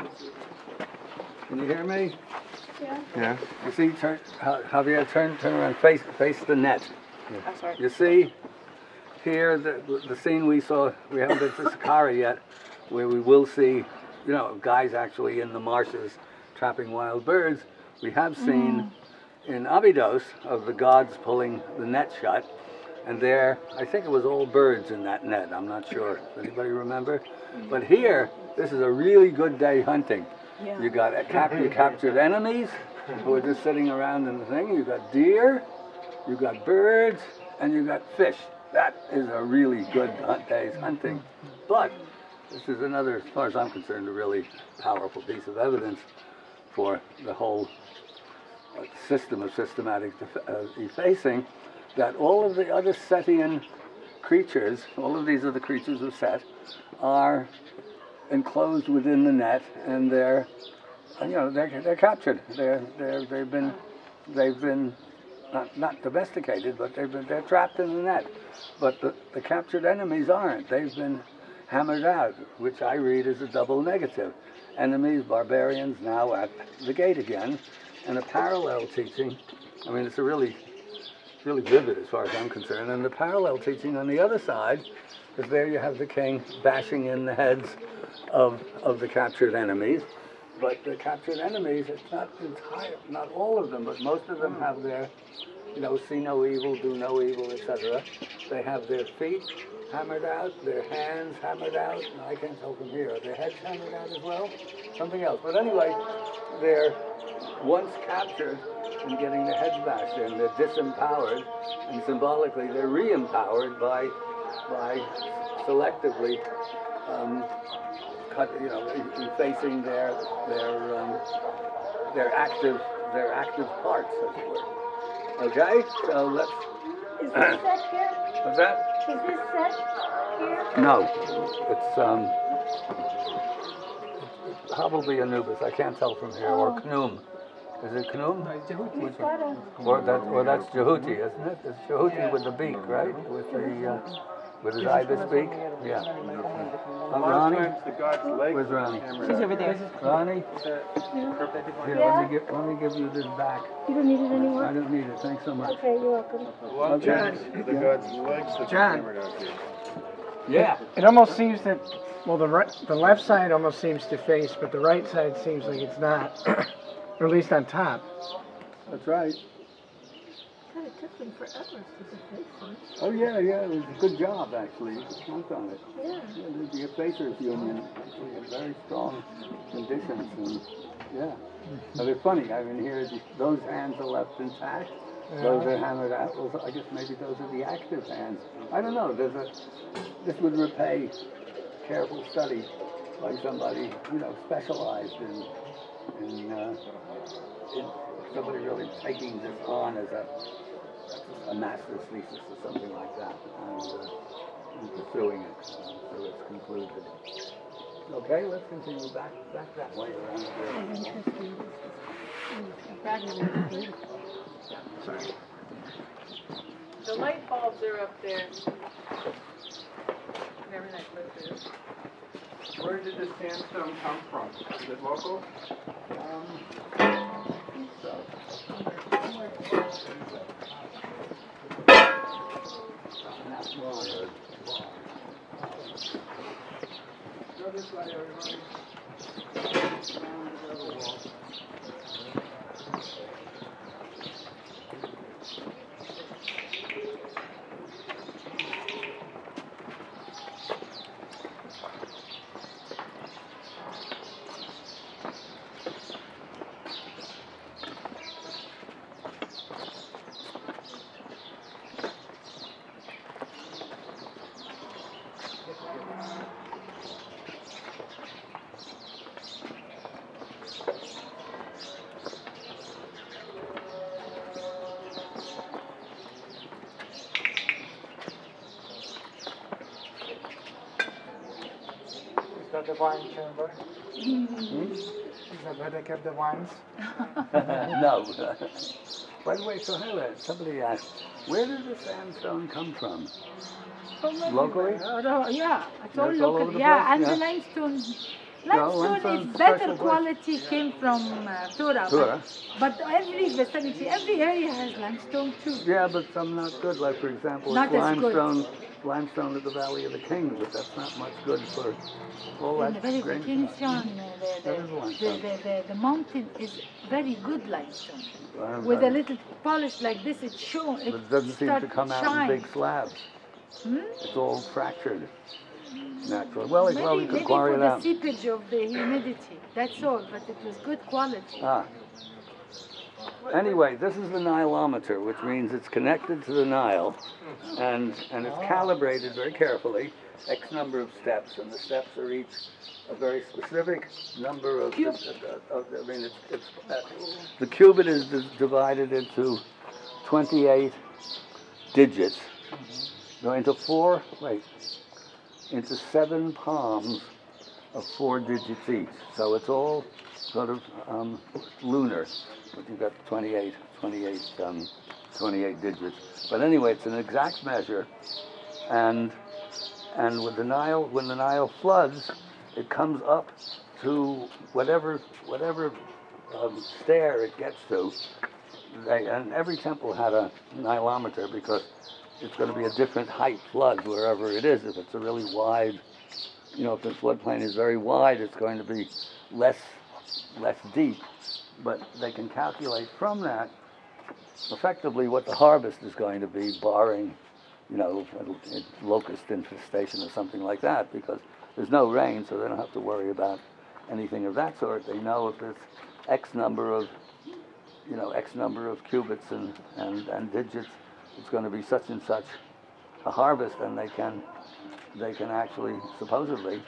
Can you hear me? Yes. You see, Javier, turn around, face the net. I'm sorry. You see, here, the scene we saw, we haven't been to Sakara yet, where we will see, you know, guys actually in the marshes trapping wild birds. We have seen in Abydos of the gods pulling the net shut, and there, I think it was all birds in that net, I'm not sure. Does anybody remember? But here, this is a really good day hunting. Yeah. You got you captured enemies who are just sitting around in the thing. You got deer, you got birds, and you got fish. That is a really good day's hunting. But this is another, as far as I'm concerned, a really powerful piece of evidence for the whole system of systematic effacing, that all of the other Setian creatures, all of these other creatures of Set, are enclosed within the net, and they're captured. They've been not domesticated, but they're trapped in the net. But the captured enemies aren't. They've been hammered out, which I read as a double negative. Enemies, barbarians, now at the gate again, and a parallel teaching. I mean, it's really vivid as far as I'm concerned. And the parallel teaching on the other side is there you have the king bashing in the heads of the captured enemies, but the captured enemies, it's not not all of them, but most of them have their, see no evil, do no evil, etc. They have their feet hammered out, their hands hammered out. No, I can't tell from here. Are their heads hammered out as well? Something else. But anyway, they're once captured and getting their heads bashed in, they're disempowered, and symbolically they're re-empowered by selectively effacing their active parts, as it were. Okay, so let's. Is this set here? What's that? Is this set here? No, it's probably Anubis. I can't tell from here, or Khnum. Is it Khnum? Or that's Jehuti, isn't it? It's Jehuti with the beak, right? With his ibis beak? Yeah. Ronnie? Where's Ronnie? She's over there. Ronnie? Here, let me give you this back. You don't need it anymore? I don't need it. Thanks so much. Okay, you're welcome. The god's legs that John. hammered out here. Yeah. It almost seems that, well, the left side almost seems defaced, but the right side seems like it's not, or at least on top. That's right. God, it took them forever to deface them. Oh yeah, it was a good job actually. You could count on it. Yeah. The Effacers Union actually had very strong conditions, and yeah. So they're funny. I mean, here those hands are left intact. Those are hammered out. Well, I guess maybe those are the active hands. I don't know. This would repay careful study by somebody specialized in somebody really taking this on as a master's thesis or something like that, and pursuing it so it's concluded. Okay, let's continue back that way around here. Sorry. The light bulbs are up there. Very nice pictures. Where did the sandstone come from? Is it local? Go this way, everybody. Is that the wine chamber? Is that where they kept the wines? No. By the way, so Helen, somebody asked, where did the sandstone come from? Locally? Yeah, it's all It's all over local. the Yeah, place? and Yeah. the limestone. limestone Limestone is special better place. quality came from Tura. Tura. But every vicinity, every area has limestone too. Yeah, but some not good. Like, for example, Not it's as good. limestone of the Valley of the Kings, but that's not much good for all In that the Valley of the grain. Kings, John, That is limestone. the mountain is very good limestone. Well, With a little polish like this, it shows. But it doesn't seem to come out in big slabs. It's all fractured. Naturally. Well, we could quarry it maybe for out. the seepage of the humidity. That's all, but it was good quality. Ah. Anyway, this is the Nilometer, which means it's connected to the Nile, and it's calibrated very carefully, X number of steps, and the steps are each a very specific number of. The cubit is divided into 28 digits, no, into 7 palms of 4 digits each. So it's all sort of lunar, but you've got 28 digits. But anyway, it's an exact measure, and with the Nile, when the Nile floods, it comes up to whatever stair it gets to. And every temple had a Nilometer because it's going to be a different height flood wherever it is. If it's a really wide, if the floodplain is very wide, it's going to be less less deep, but they can calculate from that effectively what the harvest is going to be, barring, a locust infestation or something like that, because there's no rain, so they don't have to worry about anything of that sort. They know if there's X number of cubits and digits, it's going to be such and such a harvest, and they can actually supposedly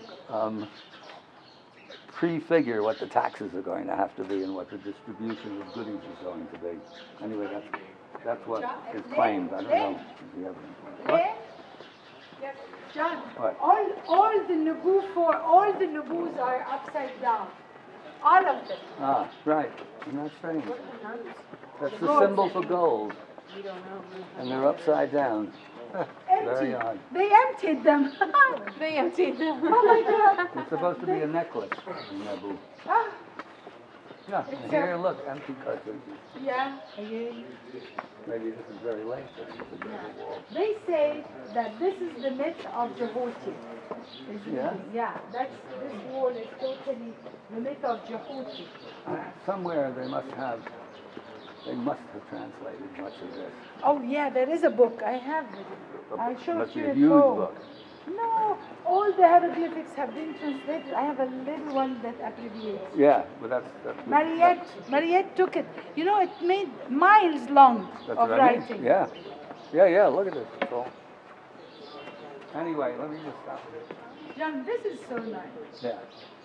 prefigure what the taxes are going to have to be and what the distribution of goodies is going to be. Anyway, that's what is claimed. I don't know the evidence. What? Yes, John. What? All the Nabus are upside down. All of them. Ah, right. Isn't that strange? That's the symbol for gold. And they're upside down. Very odd. They emptied them. They emptied them. Oh my God. It's supposed to be a necklace in Naboo. Ah, Yeah, and here, look, empty cartridges. yeah. Maybe this is very late. This is a bit of a wall. They say that this is the myth of Jehuti. Yeah? Yeah, this wall is totally the myth of Jehuti. Somewhere they must have translated much of this. Oh yeah, there is a book. I have it. I'll show Must it be to a you huge at home. book. No, all the hieroglyphics have been translated. I have a little one that abbreviates. Yeah, but that's Mariette took it. You know, it made miles long that's of what I mean. writing. Yeah. Yeah, look at this. It's all. Anyway, let me just stop it. John, this is so nice. Yeah.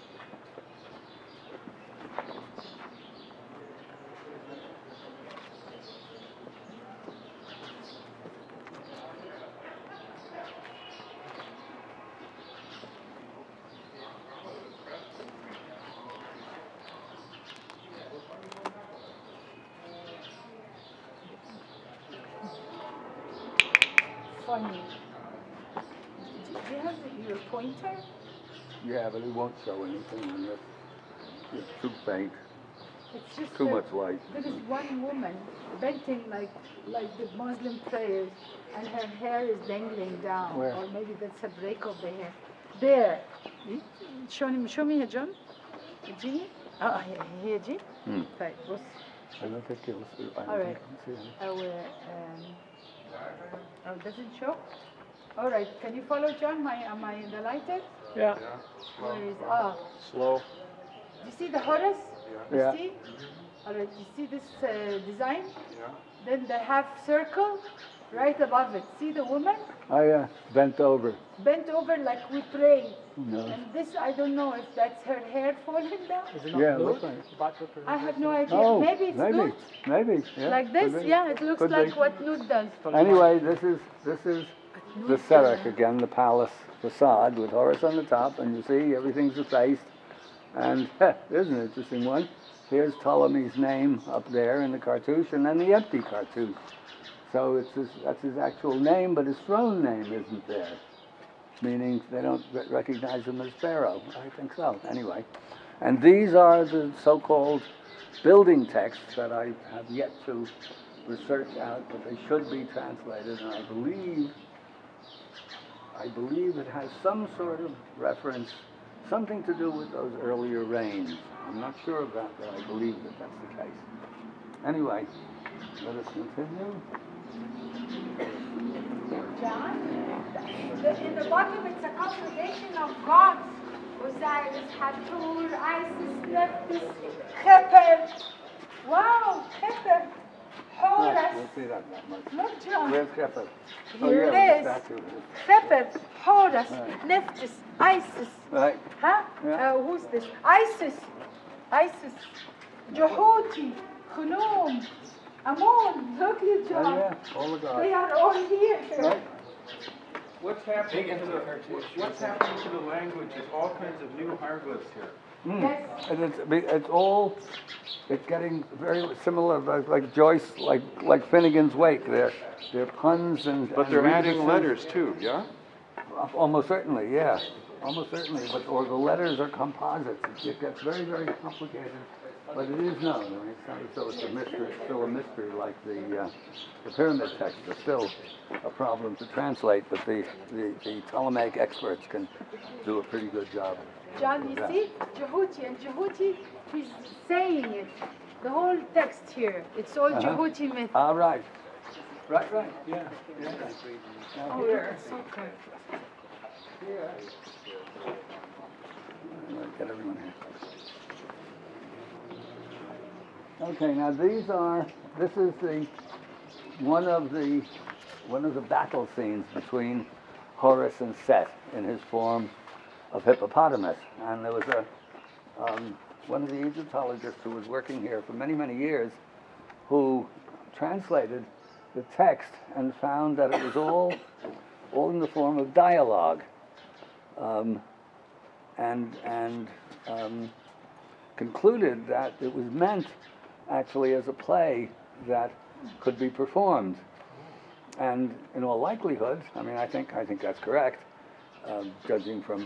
Funny. Do you have your pointer? Yeah, but it won't show anything unless it's too faint, It's just too that much light. There is one woman bending like the Muslim prayers, and her hair is dangling down. Where? Or maybe that's a break of the hair. There. Show me here, John. Genie? Here, Genie? Right. I don't think you'll see. All right. See anything. Oh, does it show? All right. Can you follow, John? Am I delighted? Yeah. Where is? Slow. Do you see the Horus? Yeah. You see? All right. You see this design? Yeah. Then the half circle right above it. See the woman? I bent over. Bent over like we pray. No. And this, I don't know if that's her hair falling down. Yeah, it looks like. I have no idea. Oh, maybe it's nude. Maybe. Yeah, Like this? could be. Yeah, it looks Could like be. what nude does. Anyway, this is the Serach again, the palace facade with Horus on the top, and you see everything's effaced. And there's an interesting one. Here's Ptolemy's name up there in the cartouche, and then the empty cartouche. So that's his actual name, but his throne name isn't there, meaning they don't recognize him as pharaoh. I think so. Anyway, and these are the so-called building texts that I have yet to research out, but they should be translated, and I believe it has some sort of reference, something to do with those earlier reigns. I'm not sure of that, but I believe that that's the case. Anyway, let us continue. John, in the bottom it's a congregation of gods. Osiris, Hathor, Isis, Nephthys, Kheper. Wow, Kheper. Horus. We'll see that much. Look, John. Where's Kheper? Here yeah, it is. the statue. Kheper, Horus, Right. Nephthys, Isis. Right. Huh? Yeah. Who's this? Isis, Jehuti, Khnum, Amun. Look at John. Oh, yeah, all the gods. They are all here. Right. What's happening to the language? There's all kinds of new hieroglyphs here. Yes. And it's getting very similar, like Joyce, like Finnegan's Wake. They're puns and. But they're and adding reduces. letters too, yeah? Almost certainly, yeah. Almost certainly, or the letters are composites. It gets very, very complicated, but it is known. I mean, it's not as though it's a mystery. It's still a mystery, like the pyramid texts are still a problem to translate, but the Ptolemaic experts can do a pretty good job. John, you see? Jehuti, and Jehuti, he's saying it. The whole text here, it's all Jehuti myth. All right. Right, yeah. Now here, So good. here. Get everyone here. Okay, now this is one of the battle scenes between Horus and Set in his form of hippopotamus. And there was one of the Egyptologists who was working here for many, many years who translated the text and found that it was all in the form of dialogue. And concluded that it was meant actually as a play that could be performed. And in all likelihood, I mean, I think that's correct, judging from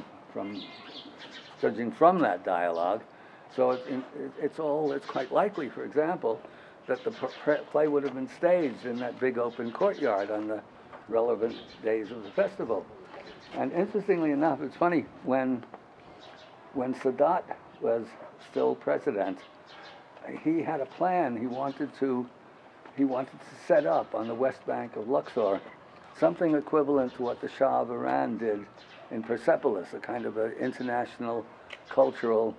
that dialogue. So it's quite likely, for example, that the play would have been staged in that big open courtyard on the relevant days of the festival. And interestingly enough, it's funny, when Sadat was still president, he had a plan. He wanted to set up on the west bank of Luxor something equivalent to what the Shah of Iran did in Persepolis, a kind of an international cultural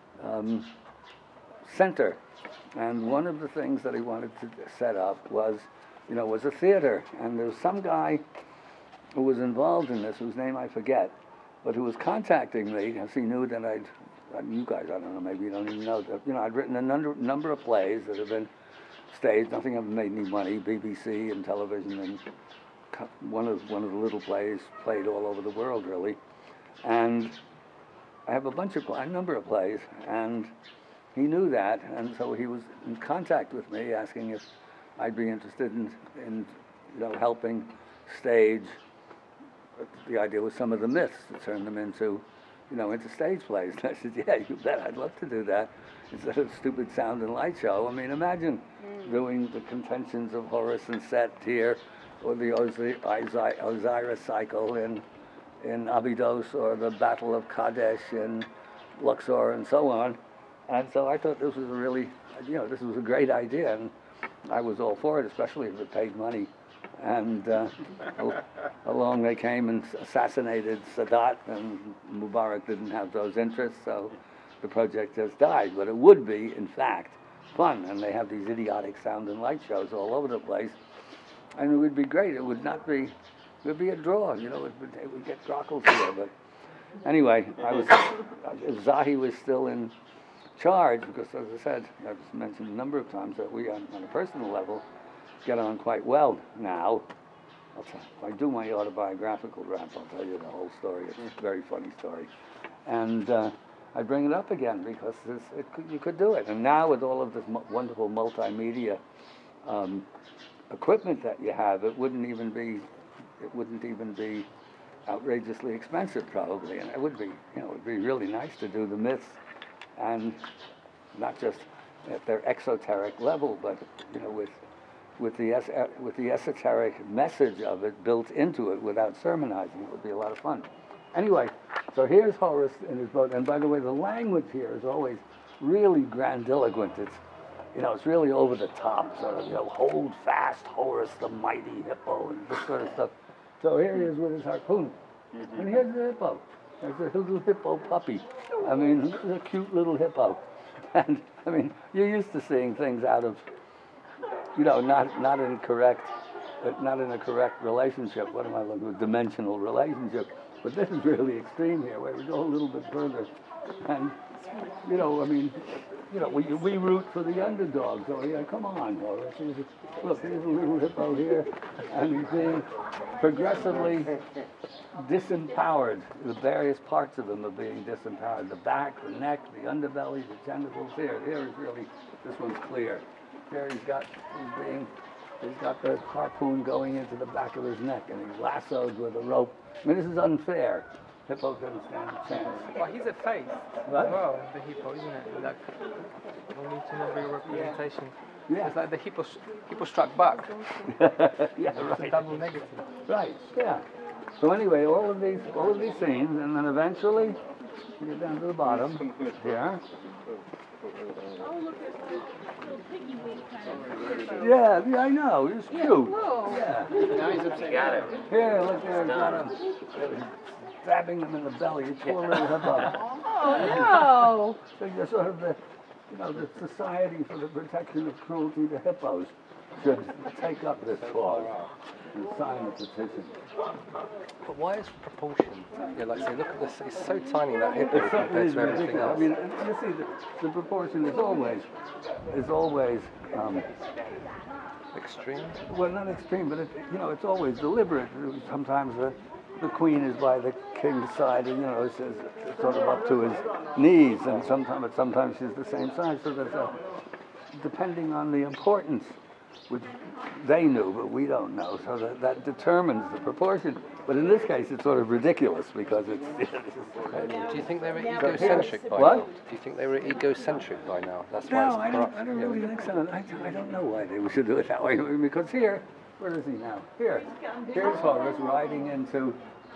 center. And one of the things that he wanted to set up was a theater. And there was some guy who was involved in this, whose name I forget, but who was contacting me, as he knew that you guys, I don't know, maybe you don't even know, that, I'd written a number of plays that have been staged. Nothing ever made any money, BBC and television, and one of the little plays played all over the world, really. And I have a number of plays, and he knew that, and so he was in contact with me, asking if I'd be interested in helping stage. The idea was some of the myths, to turn them into stage plays. And I said, yeah, you bet, I'd love to do that instead of stupid sound and light show. I mean, imagine doing the contentions of Horus and Set here, or the Osiris cycle in Abydos, or the Battle of Kadesh in Luxor, and so on. And so I thought this was this was a great idea, and I was all for it, especially if it paid money. And along they came and assassinated Sadat, and Mubarak didn't have those interests, so the project just died. But it would be, in fact, fun, and they have these idiotic sound and light shows all over the place, and it would be great. It would be a draw, it would get Grockles here. But anyway, Zahi was still in charge, because, as I said, I've mentioned a number of times that we, on a personal level, get on quite well now. If I do my autobiographical rap, I'll tell you the whole story. It's a very funny story. And I bring it up again because you could do it. And now with all of this wonderful multimedia equipment that you have, it wouldn't even be outrageously expensive, probably. And it would be, it would be really nice to do the myths, and not just at their exoteric level, but with the esoteric message of it built into it without sermonizing. It would be a lot of fun. Anyway, so here's Horus in his boat, and by the way, the language here is always really grandiloquent. It's really over the top, sort of, hold fast, Horus the mighty hippo, and this sort of stuff. So here he is with his harpoon, and here's the hippo. There's a little hippo puppy. I mean, this is a cute little hippo. And, I mean, you're used to seeing things out of, not in a correct relationship. What am I looking for? Dimensional relationship. But this is really extreme here, where we go a little bit further. And, we root for the underdog. So, yeah, come on, Horus. Look, here's a little hippo here, and he's being progressively disempowered. The various parts of him are being disempowered. The back, the neck, the underbelly, the genitals. Here is really, this one's clear. Here he's got the harpoon going into the back of his neck, and he's lassoed with a rope. I mean, this is unfair. Hippo doesn't stand a chance. Well, he's a face as well, the hippo, isn't it? Like, we need to know the representation. Yeah. It's like the hippo struck back. Yeah, right. It's a double negative. Right, yeah. So anyway, all of these scenes, and then eventually You get down to the bottom here. Yeah, I know. It's cute. Yeah. Now he's upside down. Here, look there. Got him. Stabbing them in the belly. It's poor little hippo. Oh So you're sort of the Society for the Protection of Cruelty to Hippos should take up this cause and sign a petition. But why is proportion? Yeah, like I say, look at this. It's so tiny that hippo It compared is to everything ridiculous. else. I mean, you see, the proportion is always Extreme. well, not extreme, but it's always deliberate. Sometimes the queen is by the king's side, and it's sort of up to his knees, and sometimes she's the same size. So there's depending on the importance, which they knew, but we don't know. So that determines the proportion. But in this case, it's sort of ridiculous because it's. Do you think they were egocentric by What? now? Do you think they were egocentric by now? That's why No, it's I corrupt. don't really think so. I don't know why they should do it that way. Because here, where is he now? Here's Horus riding into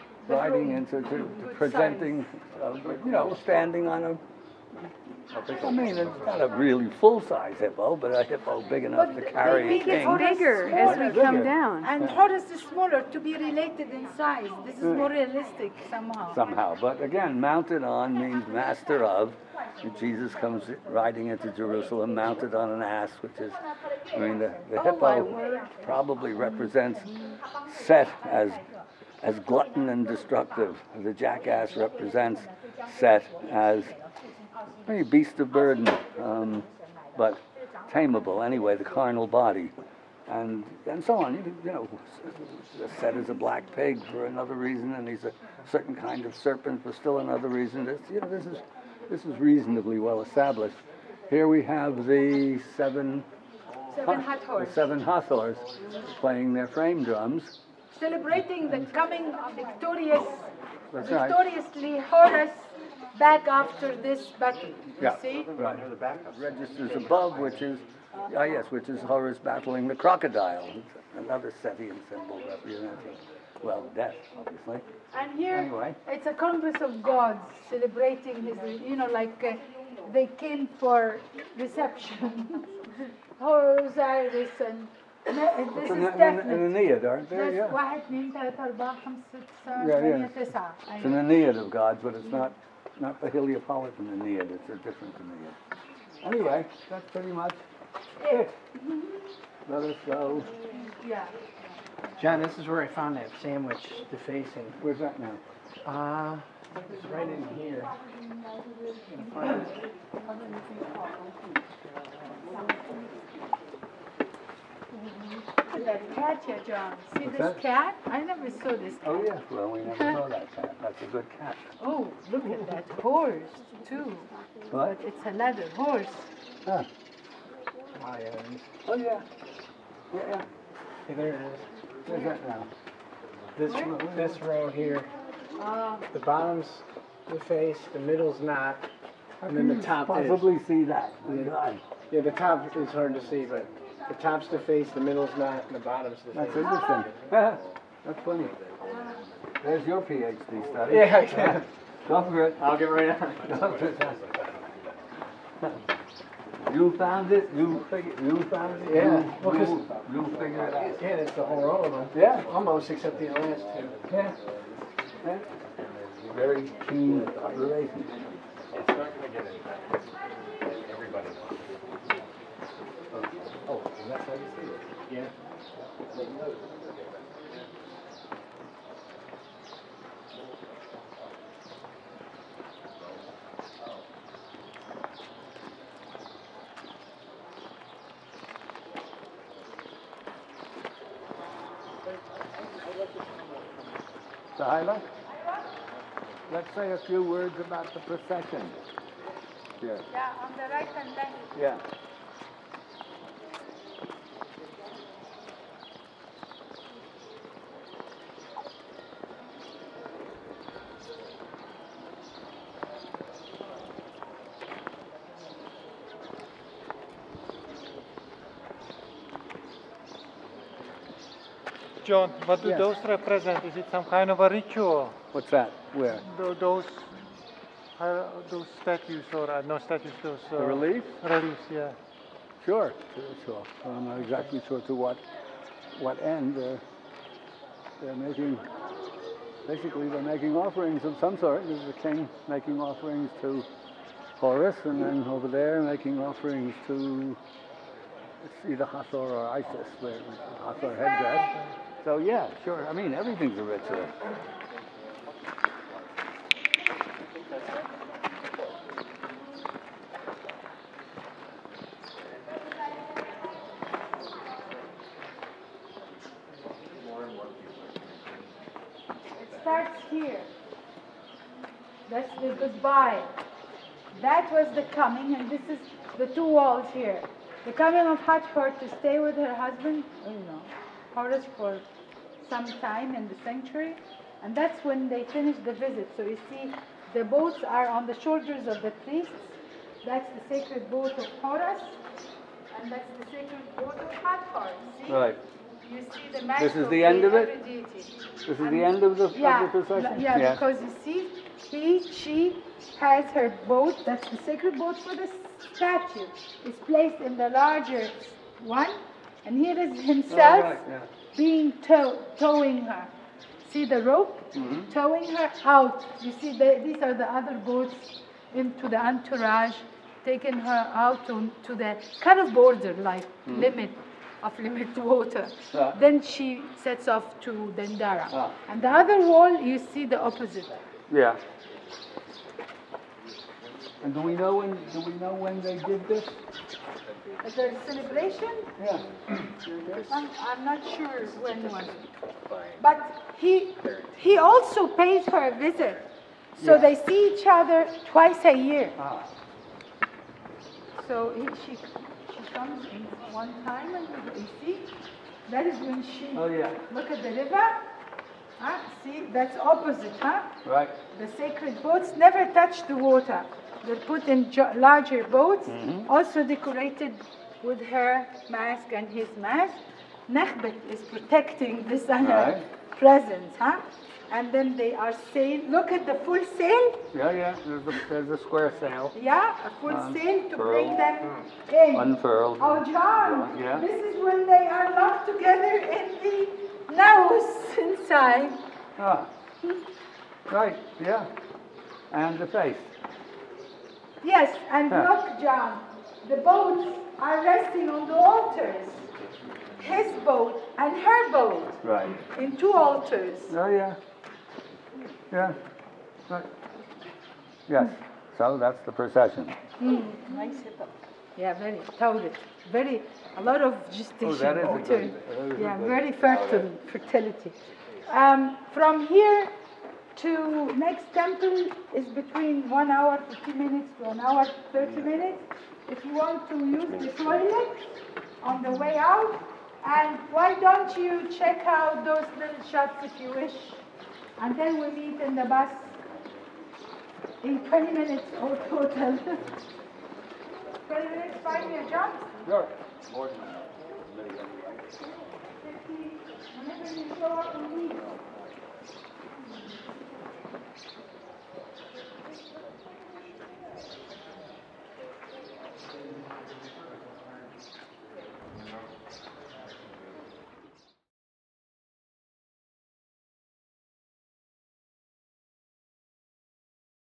presenting, standing on a. I mean, it's not a really full-size hippo, but a hippo big enough to carry a king. It's bigger as we come down. And Horus is smaller to be related in size. This is more realistic somehow. Somehow, but again, mounted on means master of. Jesus comes riding into Jerusalem mounted on an ass, which is, the hippo probably represents Set as glutton and destructive. The jackass represents Set as a beast of burden, but tameable anyway, the carnal body, and so on. Set is a black pig for another reason, and he's a certain kind of serpent for still another reason. This is reasonably well established. Here we have the seven Hathors playing their frame drums, Celebrating the coming of victoriously Right. Horus back after this battle. You see? Right. Registers above, which is Horus battling the crocodile, another Sethian symbol representing, death, obviously. And here, Anyway. it's a congress of gods celebrating his, they came for reception. Osiris and this is definitely. An Aeneid, aren't there? That's Yeah. 1 2 3 4 5 6 7 Yeah, 8 yeah. 9. It's an Aeneid of gods, but it's not the Heliopolitan Aeneid. It's a different Aeneid. Anyway, that's pretty much it. Let us go. Yeah. John, this is where I found that sandwich defacing. Where's that now? It's right in here. That cat here, John. See What's this that? cat? I never saw this cat. Oh yes, well we never saw that cat. That's a good cat. Oh, look at that horse, too. What? It's another horse. Huh. My ends. Oh yeah. Yeah. Hey, there it is. Where's that now? This row here. The bottom's the face, the middle's not, and then the top is. Possibly see that. God. Yeah, the top is hard to see, but the top's the face, the middle's not, and the bottom's the That's face. interesting. That's funny. There's your PhD study. Yeah. Go for it. I'll get right on. Go for it. You found it. You found it. Yeah. You figure it out. Yeah, that's the whole row of them. Yeah. Almost, except the last two. Yeah. Yeah. Very keen observation. It's not going to get any better. Everybody wants it. Oh, and that's how you see it. Yeah. Sahila, let's say a few words about the procession. Here. Yeah, on the right hand left. Yeah. John, what do Yes. those represent? Is it some kind of a ritual? What's that? Where? Those those statues, or no statues, those The reliefs? reliefs, yeah. Sure. Sure. I'm not exactly sure to what end. They're making, basically they're making offerings of some sort. There's the king making offerings to Horus, and then over there making offerings to, it's either Hathor or Isis, the Hathor headdress. So yeah, sure. I mean, everything's a ritual. Starts here. That's the goodbye. That was the coming, and this is the two walls here. The coming of Hathor to stay with her husband, Horus, for some time in the sanctuary, and that's when they finish the visit. So you see, the boats are on the shoulders of the priests. That's the sacred boat of Horus, and that's the sacred boat of Hathor. See? Right. You see the match. This is the end of it? Deity. This is the end of the procession? Yeah, because you see, she has her boat, that's the sacred boat for the statue. It's placed in the larger one, and here is himself being towing her. See the rope? Towing her out. You see, these are the other boats into the entourage, taking her out to the kind of border, like limit water. Then she sets off to Dendara. And the other wall, you see the opposite. Yeah. And do we know when they did this? The celebration? Yeah. I'm not sure when it was. But he also pays her a visit. So they see each other twice a year. So she comes in one time, and you see, that is when she look at the river. See, that's opposite, Right. The sacred boats never touch the water. They're put in larger boats, also decorated with her mask and his mask. Nakhbet is protecting this other presence, And then they are sail. Look at the full sail. Yeah. There's a square sail. Yeah, a full sail to bring them in. Unfurled. Oh, John, this is when they are locked together in the naus inside. Right, yeah. And the face. Yes, and look, John, the boats are resting on the altars. His boat and her boat. Right. In two altars. Oh, yeah. Yeah. Right. Yes. So that's the procession. Nice hip-hop. Yeah, very touted. A lot of gestation. Very fertility. From here to next temple is between 1 hour 50 minutes to 1 hour 30 minutes. If you want to use the toilet on the way out, and why don't you check out those little shops if you wish, and then we meet in the bus in 20 minutes or total. 20 minutes, 5 minutes, John? Sure. Whenever you show up